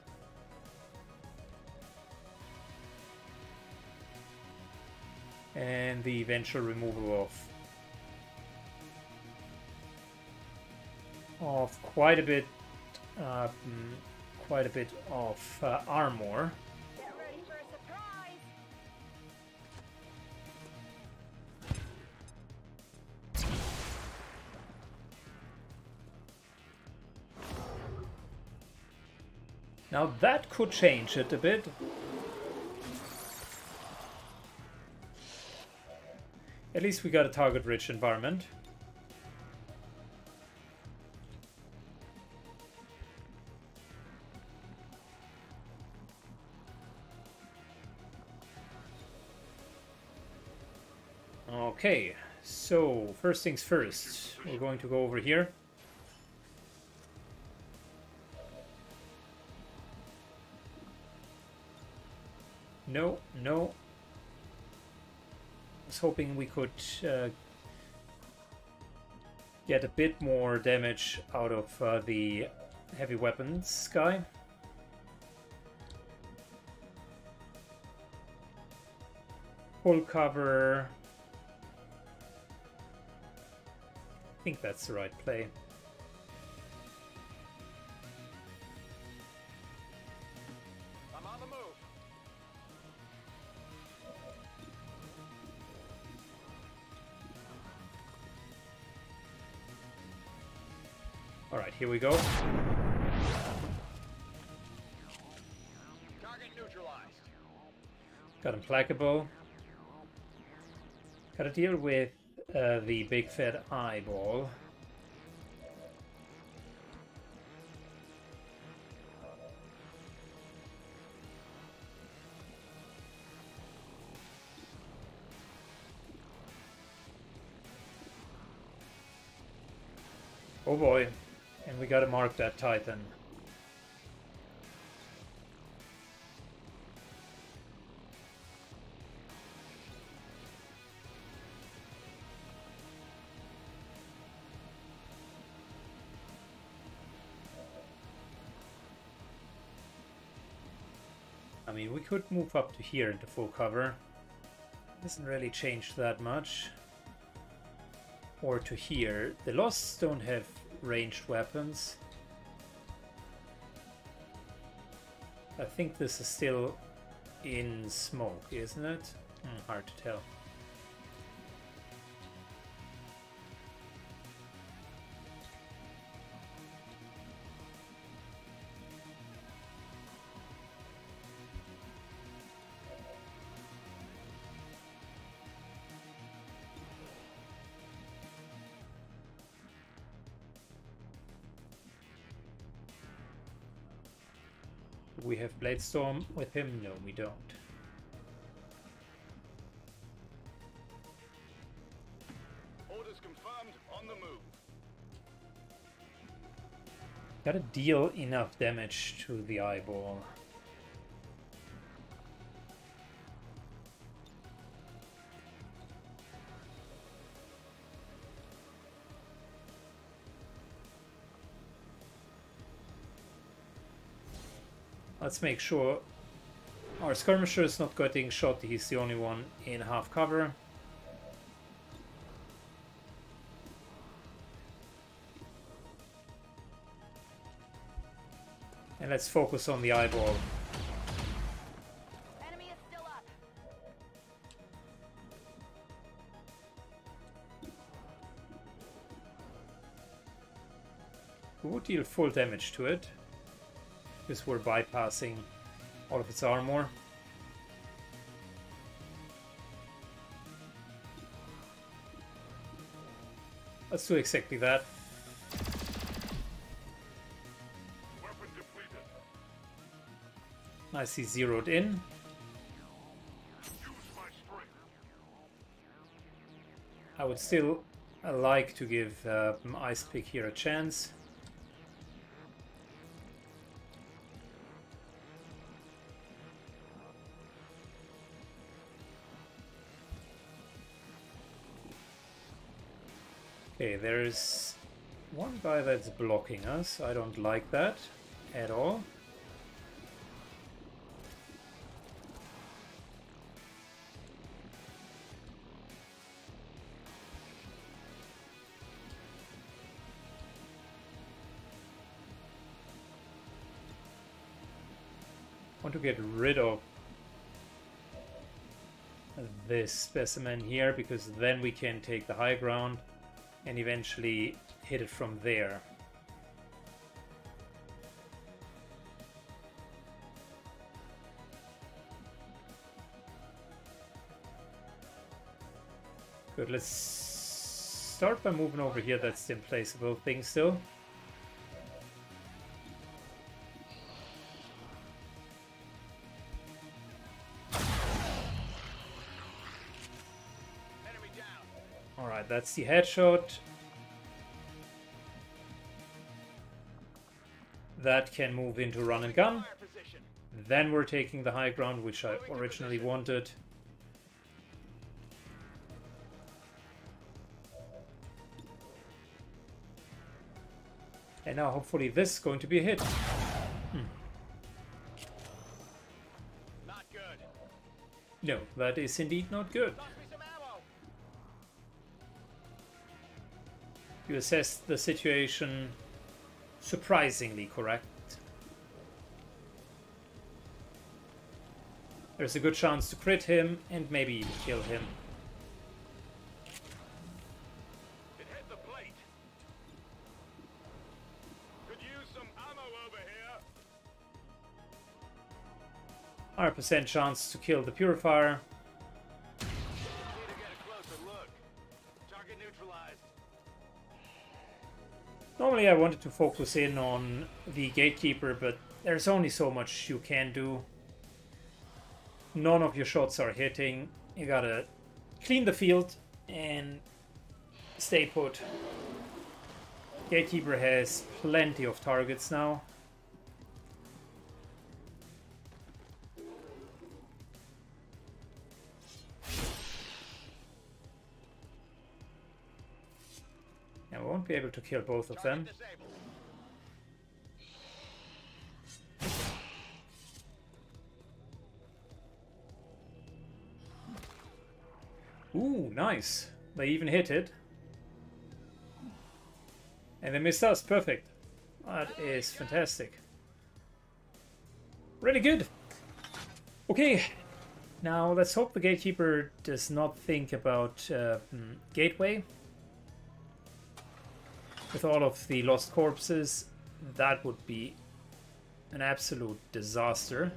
And the eventual removal of quite a bit of armor. Get ready for a surprise. Now that could change it a bit. At least we got a target-rich environment. Okay, so first things first, we're going to go over here. No, no. I was hoping we could get a bit more damage out of the heavy weapons guy. Full cover. I think that's the right play. I'm on the move. All right, here we go. Target neutralized. Got implacable. Gotta deal with the big fat eyeball. Oh boy. And we gotta mark that Titan. I mean, we could move up to here into full cover. Doesn't really change that much. Or to here. The Losts don't have ranged weapons. I think this is still in smoke, isn't it? Hard to tell. We have Bladestorm with him? No, we don't. Orders confirmed, on the move. Gotta deal enough damage to the eyeball. Let's make sure our skirmisher is not getting shot. He's the only one in half cover. And let's focus on the eyeball. Enemy is still up. We would deal full damage to it, because we're bypassing all of its armor. Let's do exactly that. Weapon depleted. Nicely zeroed in. Use my strength. I would still like to give Ice Pick here a chance. Okay, there's one guy that's blocking us. I don't like that at all. Want to get rid of this specimen here, because then we can take the high ground and eventually hit it from there. Good, let's start by moving over here. That's the implaceable thing still. Enemy down. Alright, that's the headshot. That can move into run and gun. Fire position. Then we're taking the high ground, which I originally wanted. And now hopefully this is going to be a hit. Not good. No, that is indeed not good. Toss me some ammo. You assessed the situation surprisingly correct. There's a good chance to crit him and maybe even kill him. It hit the plate. Could use some ammo over here. 100% chance to kill the purifier. Need to get a closer look. Target neutralized. Normally I wanted to focus in on the gatekeeper, but there's only so much you can do. None of your shots are hitting. You gotta clean the field and stay put. Gatekeeper has plenty of targets now. And we won't be able to kill both of them. Ooh, nice. They even hit it. And they missed us. Perfect. That is fantastic. Really good. Okay. Now let's hope the Gatekeeper does not think about Gateway. With all of the lost corpses, that would be an absolute disaster.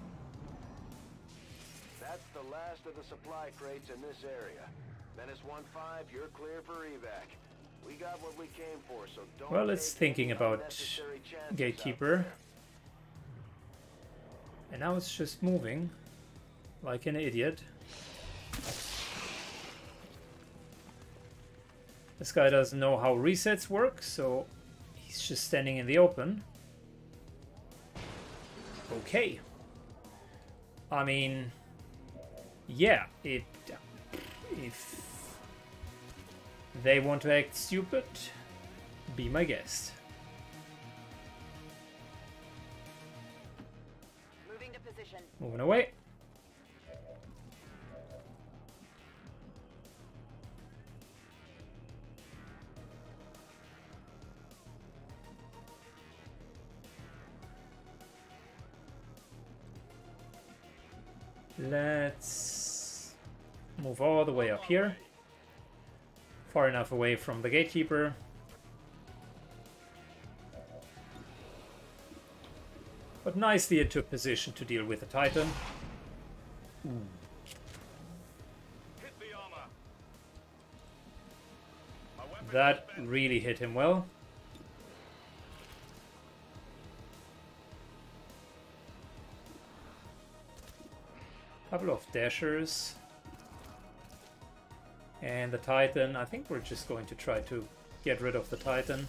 That's the last of the supply crates in this area. Menace 1-5, you're clear for evac. We got what we came for, so don't. Well, it's thinking about Gatekeeper. And now it's just moving like an idiot. This guy doesn't know how resets work, so he's just standing in the open. Okay. I mean, yeah, if they want to act stupid, be my guest. Moving to position. Moving away. Let's move all the way up here. Far enough away from the Gatekeeper. But nicely into position to deal with the Titan. Ooh. Hit the armor. My weapon That is bent. really hit him well. Couple of dashers. And the Titan, I think we're just going to try to get rid of the Titan.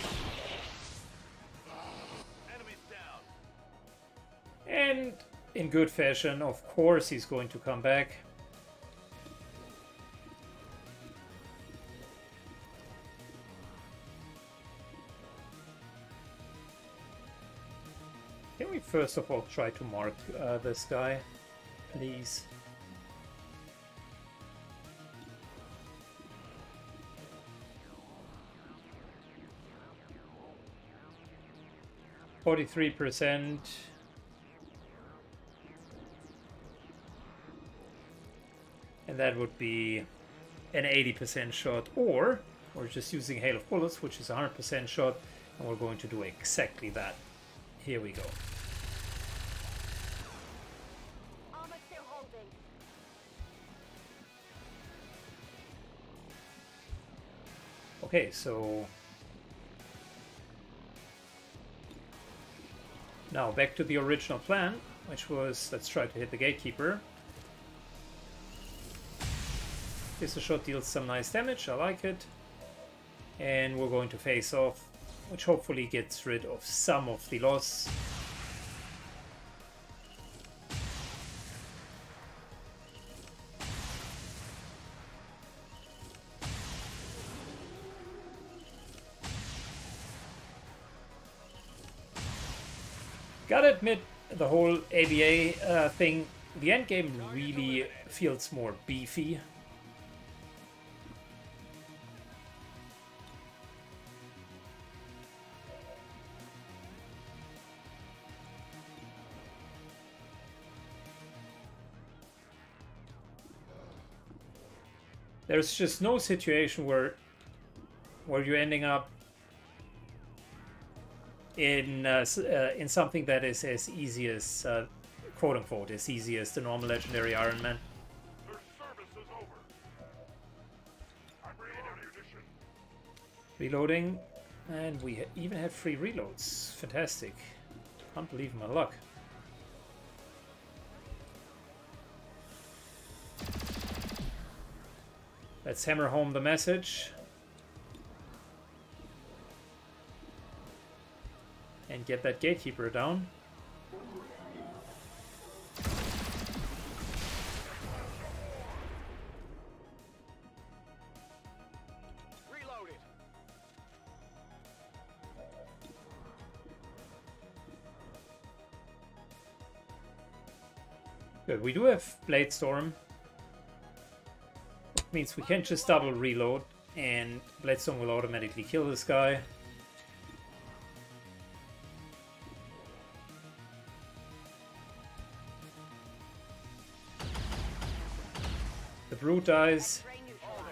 Enemies down. And in good fashion, of course, he's going to come back. Can we first of all try to mark this guy, please? %, and that would be an 80% shot, or we're just using Hail of Bullets, which is a 100% shot, and we're going to do exactly that. Here we go. Armor still holding. Okay, so now back to the original plan, which was let's try to hit the Gatekeeper. This shot deals some nice damage, I like it. And we're going to face off, which hopefully gets rid of some of the loss. Gotta admit, the whole ABA thing, the endgame really feels more beefy. There's just no situation where you're ending up in something that is as easy as quote unquote as easy as the normal legendary Iron Man. Their service is over. I'm bringing ammunition. Reloading, and we even had free reloads. Fantastic! Can't believe my luck. Let's hammer home the message. and get that gatekeeper down. Reloaded. Good, we do have Blade Storm. Means we can just double reload and Blade Storm will automatically kill this guy. The Brute dies, Ray neutralized.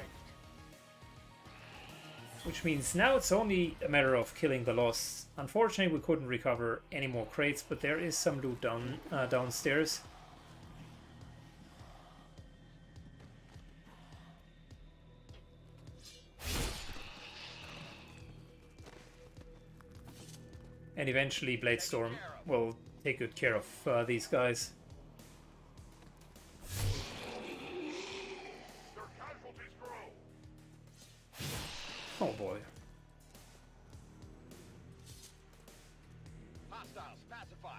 which means now it's only a matter of killing the Lost. Unfortunately, we couldn't recover any more crates, but there is some loot downstairs. And eventually Blade Storm will take good care of these guys. Their casualties grow. Oh boy. Hostiles pacified.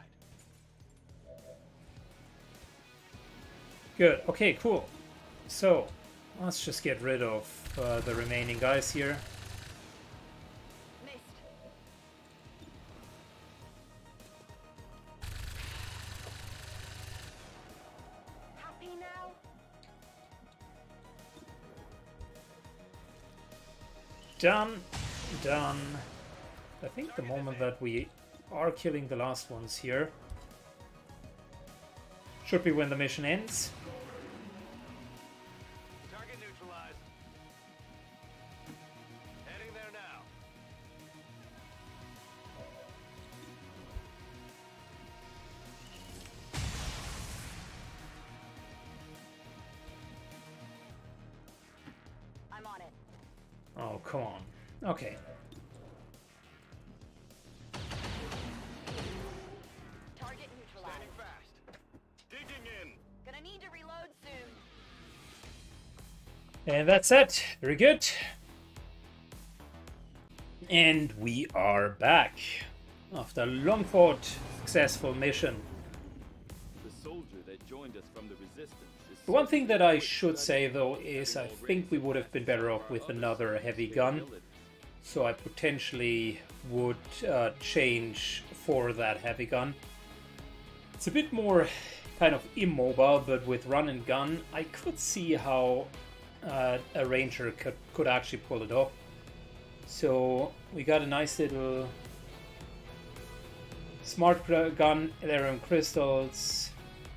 Good. Okay, cool. So, let's just get rid of the remaining guys here. Missed. Happy now? Done. Done. I think the moment that we are killing the last ones here should be when the mission ends. Target neutralized. Heading there now. I'm on it. Oh, come on. Okay. Target neutralized. Standing fast. Digging in. Gonna need to reload soon. And that's it. Very good. And we are back after a long fought, successful mission. The soldier that joined us from the resistance is The one thing that I should say though is I think we would have been better off with another heavy gun. So I potentially would change for that heavy gun. It's a bit more kind of immobile, but with run and gun, I could see how a ranger could actually pull it off. So we got a nice little smart gun, Elerium crystals.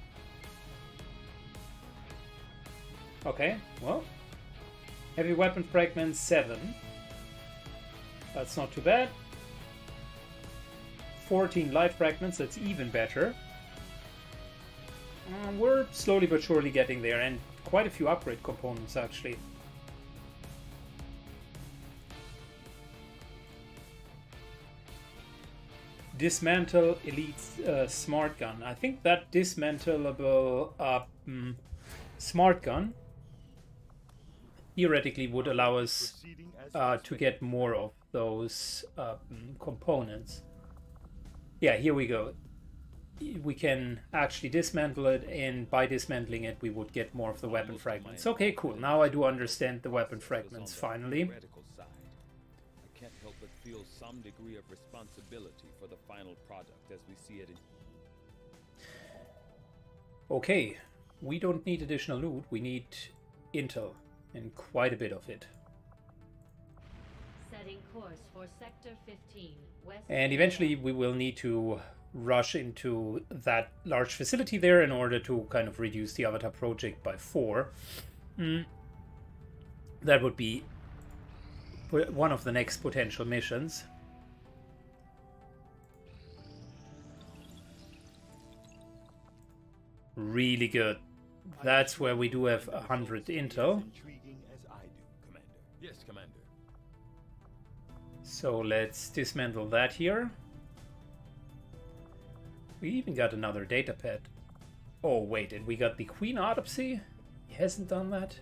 Okay, well, heavy weapon fragments 7. That's not too bad. 14 life fragments, that's even better. We're slowly but surely getting there, and quite a few upgrade components actually. Dismantle elite smart gun. I think that dismantleable smart gun theoretically would allow us to get more of those components. Yeah, here we go. We can actually dismantle it, and by dismantling it we would get more of the weapon fragments. Okay, cool. Now I do understand the weapon fragments finally. I can't help but feel some degree of responsibility for the final product as we see it in Okay, we don't need additional loot, we need intel, and quite a bit of it. Setting course for Sector 15, West. And eventually we will need to rush into that large facility there in order to kind of reduce the Avatar project by 4. That would be one of the next potential missions. Really good. That's where we do have 100 intel. intriguing as I do, Commander. Yes, Commander. So let's dismantle that here. We even got another data pad. Oh wait, and we got the Queen Autopsy? He hasn't done that?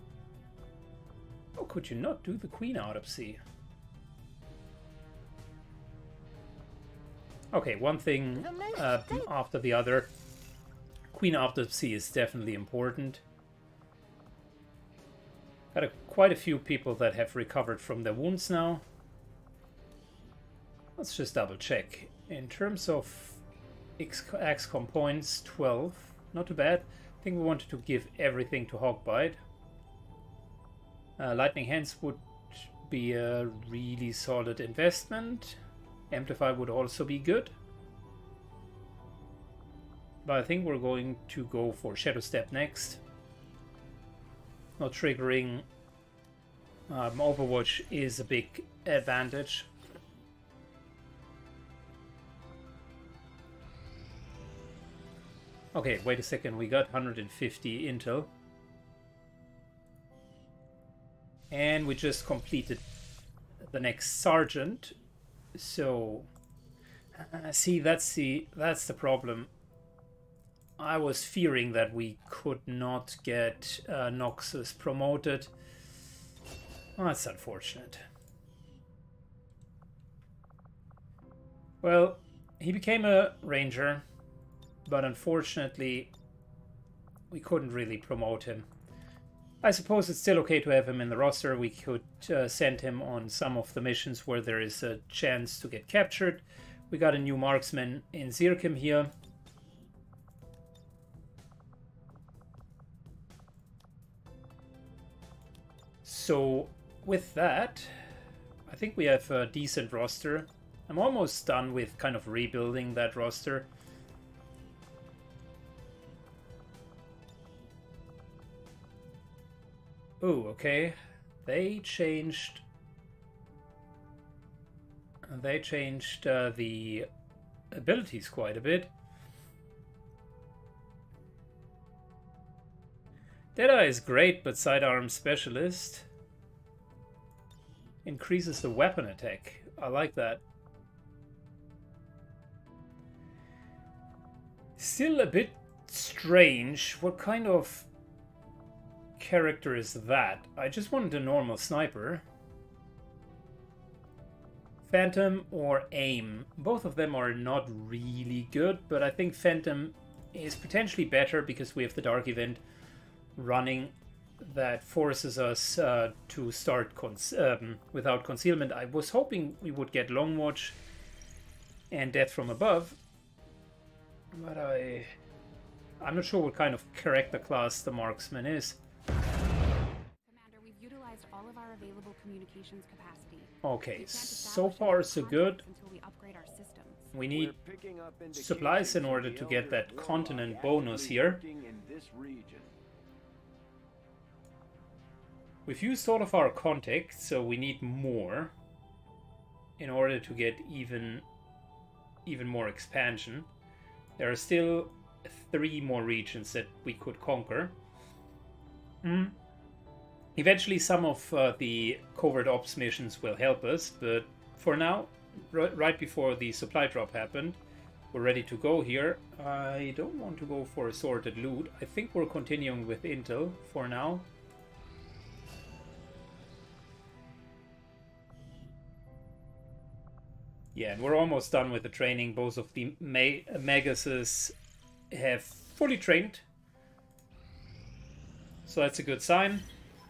How could you not do the Queen Autopsy? Okay, one thing after the other. Queen Autopsy is definitely important. Got quite a few people that have recovered from their wounds now. Let's just double check. In terms of XCOM points, 12. Not too bad. I think we wanted to give everything to Hogbite. Lightning Hands would be a really solid investment. Amplify would also be good. But I think we're going to go for Shadow Step next. Not triggering Overwatch is a big advantage. Okay, wait a second, we got 150 intel. And we just completed the next sergeant. So see, that's the problem. I was fearing that we could not get Noxus promoted. Well, that's unfortunate. Well, he became a ranger, but unfortunately we couldn't really promote him. I suppose it's still okay to have him in the roster. We could send him on some of the missions where there is a chance to get captured. We got a new marksman in Syken here. So with that, I think we have a decent roster. I'm almost done with kind of rebuilding that roster. Ooh, okay. They changed the abilities quite a bit. Deadeye is great, but sidearm specialist increases the weapon attack. I like that. Still a bit strange. What kind of character is that? I just wanted a normal sniper. Phantom or Aim. Both of them are not really good, but I think Phantom is potentially better because we have the Dark Event running that forces us to start without concealment. I was hoping we would get Long Watch and Death from Above, but I'm not sure what kind of character class the marksman is. Commander, we've utilized all of our available communications capacity. Okay, so far so good. Until we upgrade our systems. We need supplies in order to get that continent bonus here. We've used all of our contacts, so we need more in order to get even more expansion. There are still 3 more regions that we could conquer. Eventually some of the covert ops missions will help us, but for now, right before the supply drop happened, we're ready to go here. I don't want to go for assorted loot. I think we're continuing with intel for now. Yeah, and we're almost done with the training. Both of the Magases have fully trained. So that's a good sign.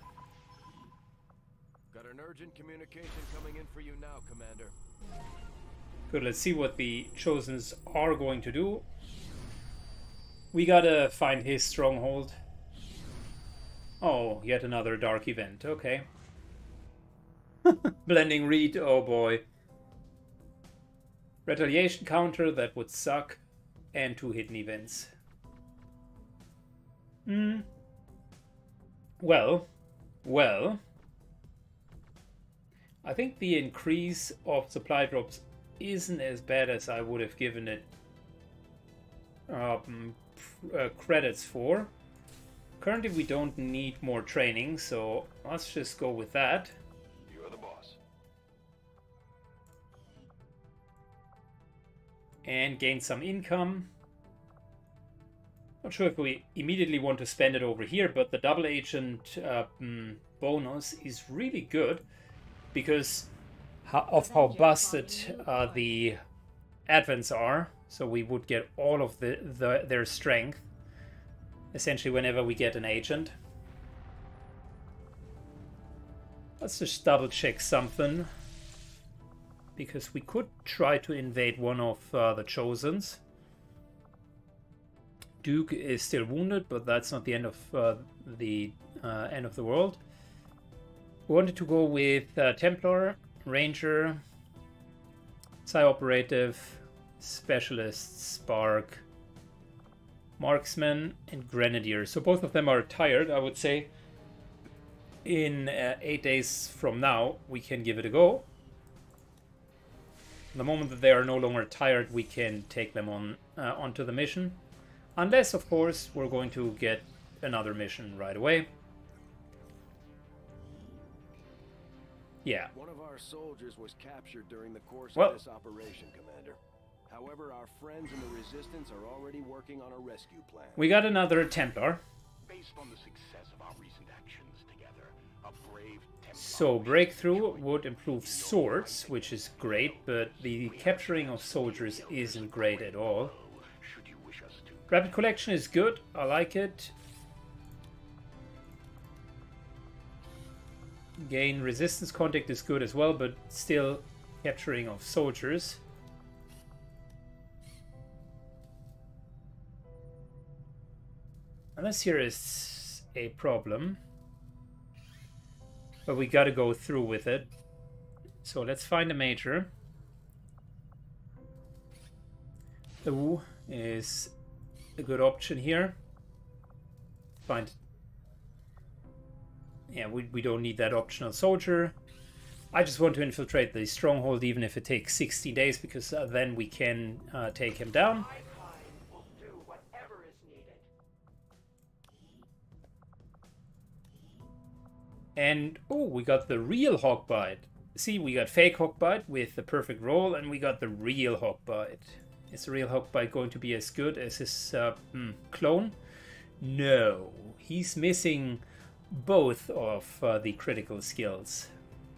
Got an urgent communication coming in for you now, Commander. Good, let's see what the Chosens are going to do. We gotta find his stronghold. Oh, yet another dark event. Okay. Blending Reed, oh boy. Retaliation counter, that would suck. And 2 hidden events. Well. I think the increase of supply drops isn't as bad as I would have given it credits for. Currently we don't need more training, so let's just go with that. You're the boss. And gain some income. Not sure if we immediately want to spend it over here, but the double agent bonus is really good because of how busted the advents are, so we would get all of their strength essentially whenever we get an agent. Let's just double check something, because we could try to invade one of the Chosens. Duke is still wounded, but that's not the end of the end of the world. We wanted to go with Templar, Ranger, Psi Operative, Specialist, Spark, Marksman, and Grenadier. So both of them are tired, I would say. In 8 days from now, we can give it a go. The moment that they are no longer tired, we can take them on onto the mission. Unless, of course, we're going to get another mission right away. Yeah. One of our soldiers was captured during the course Well, of this operation, Commander. However, our friends in the Resistance are already working on a rescue plan. We got another Templar. Based on the success of our recent actions together, a brave Templar So breakthrough would improve swords, which is great, but the capturing of soldiers isn't great at all. should you wish us to. Rapid collection is good, I like it. Gain resistance contact is good as well, but still capturing of soldiers. Unless here is a problem. But we gotta go through with it. So let's find a major. The Wu is a good option here. Find. Yeah, we don't need that optional soldier. I just want to infiltrate the stronghold, even if it takes 60 days, because then we can take him down. And, oh, we got the real Hawkbite. See, we got fake Hawkbite with the perfect roll, and we got the real Hawkbite. Is the real Hawkbite going to be as good as his clone? No. He's missing both of the critical skills.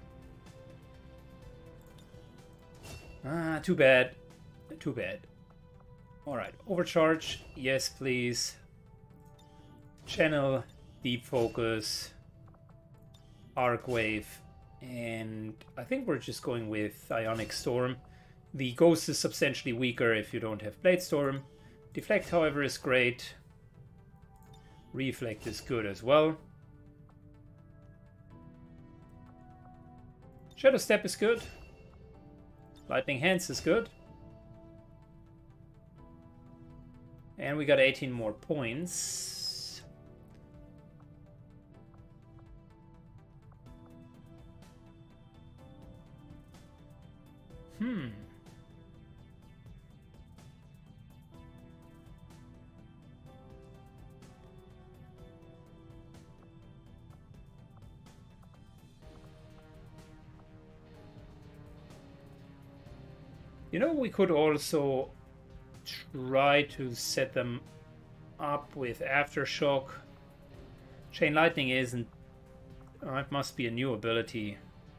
Ah, too bad. Too bad. Alright, overcharge. Yes, please. Channel, deep focus. Arc wave, and I think we're just going with Ionic Storm. The Ghost is substantially weaker if you don't have Blade Storm. Deflect, however, is great. Reflect is good as well. Shadow Step is good. Lightning Hands is good. And we got 18 more points. You know, we could also try to set them up with Aftershock. Chain Lightning isn't... Oh, it must be a new ability.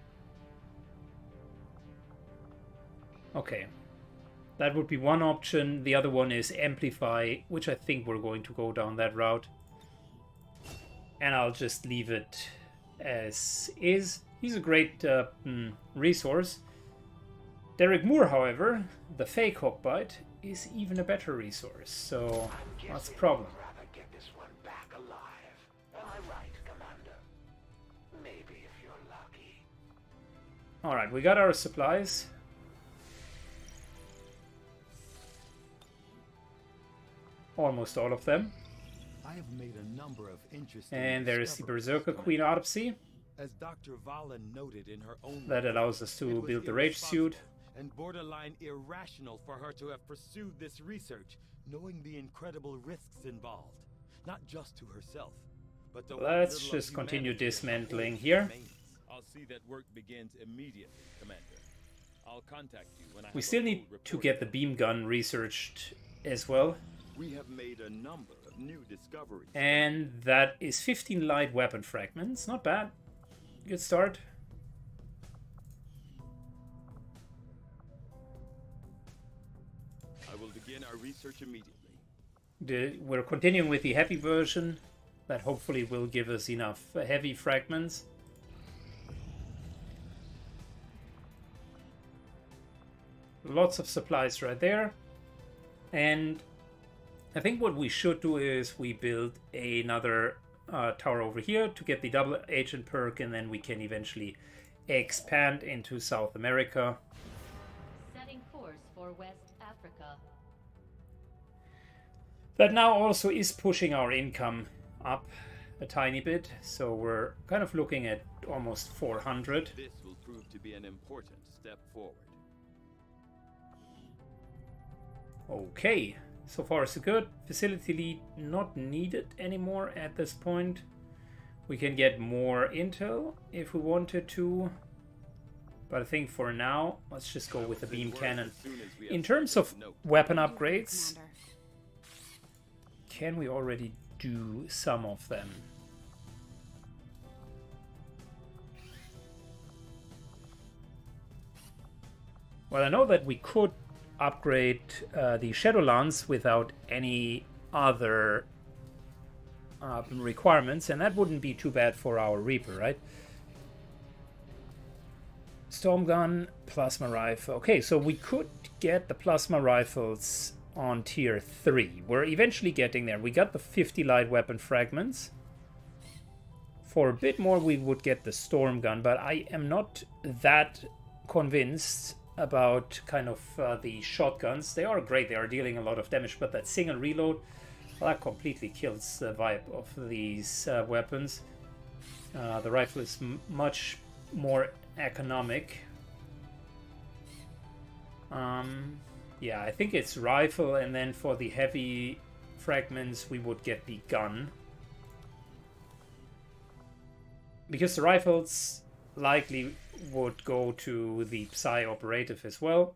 Okay. That would be one option. The other one is Amplify, which I think we're going to go down that route. And I'll just leave it as is. He's a great resource. Derek Moore, however, the fake Hawkbite, is even a better resource. So, what's the problem? Rather get this one back alive. Am I right, Commander? Maybe if you're lucky. Alright, we got our supplies. Almost all of them. I have made a number of interesting And there is the discoveries, Berserker Commander. Queen Autopsy. As Dr. Valen noted in her own That report, allows us it to was build the Rage Suit. irresponsible and borderline irrational for her to have pursued this research, knowing the incredible risks involved, not just to herself, but to what Let's little of just continue humanity dismantling remains. here. I'll see that work begins immediately, Commander. I'll contact you when I have We a still full need to report. get the beam gun researched as well. We have made a number of new discoveries. And that is 15 light weapon fragments. Not bad. Good start. research immediately. We're continuing with the heavy version that hopefully will give us enough heavy fragments. Lots of supplies right there. And I think what we should do is we build another tower over here to get the double agent perk, and then we can eventually expand into South America. Setting course for West Africa. That now also is pushing our income up a tiny bit, so we're kind of looking at almost 400. This will prove to be an important step forward. Okay, so far so good. Facility lead not needed anymore at this point. We can get more intel if we wanted to, but I think for now let's just go with the beam cannon. In terms of weapon upgrades, can we already do some of them? Well, I know that we could upgrade the Shadow Lance without any other requirements, and that wouldn't be too bad for our Reaper, right? Storm gun, plasma rifle. Okay, so we could get the plasma rifles on tier 3. We're eventually getting there. We got the 50 light weapon fragments. For a bit more we would get the storm gun, but I am not that convinced about kind of the shotguns. They are great, they are dealing a lot of damage, but that single reload, well, that completely kills the vibe of these weapons. The rifle is much more economic. Yeah, I think it's rifle, and then for the heavy fragments we would get the gun. Because the rifles likely would go to the Psy operative as well.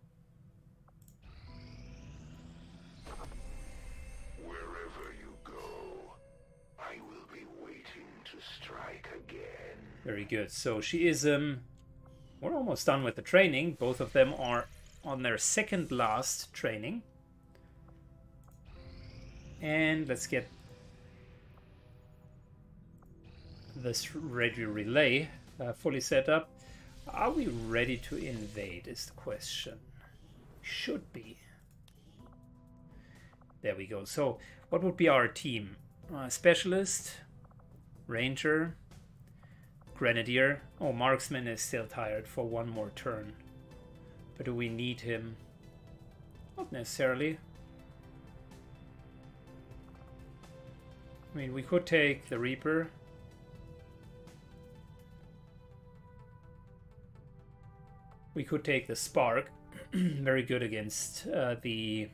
Wherever you go, I will be waiting to strike again. Very good. So she is we're almost done with the training. Both of them are on their second last training. And let's get this radio relay fully set up. Are we ready to invade is the question. Should be. There we go. So what would be our team? Specialist, Ranger, Grenadier. Oh, Marksman is still tired for one more turn. But do we need him? Not necessarily. I mean, we could take the Reaper. We could take the Spark. Very good against the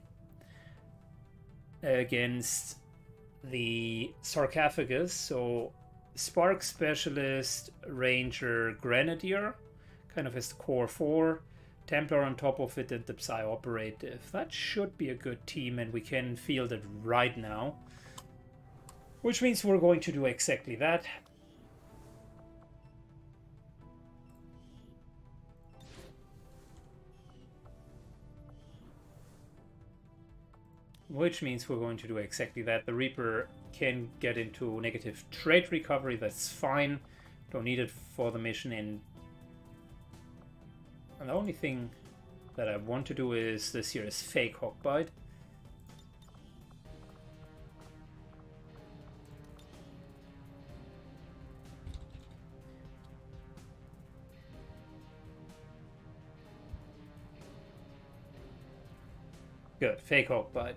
sarcophagus. So Spark, Specialist, Ranger, Grenadier, kind of as the core 4. Templar on top of it and the Psy operative. That should be a good team, and we can field it right now. Which means we're going to do exactly that. Which means we're going to do exactly that. The Reaper can get into negative trait recovery, that's fine. Don't need it for the mission. And the only thing that I want to do is this here is fake Hawkbite. Good, fake Hawkbite.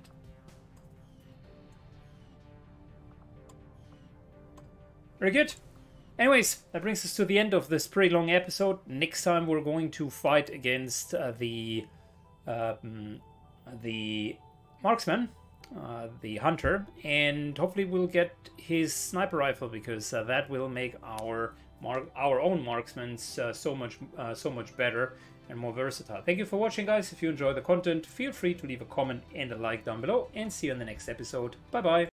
Very good. Anyways, that brings us to the end of this pretty long episode. Next time we're going to fight against the marksman, the hunter, and hopefully we'll get his sniper rifle, because that will make our own marksmen so much better and more versatile. Thank you for watching, guys. If you enjoy the content, feel free to leave a comment and a like down below, and see you in the next episode. Bye bye.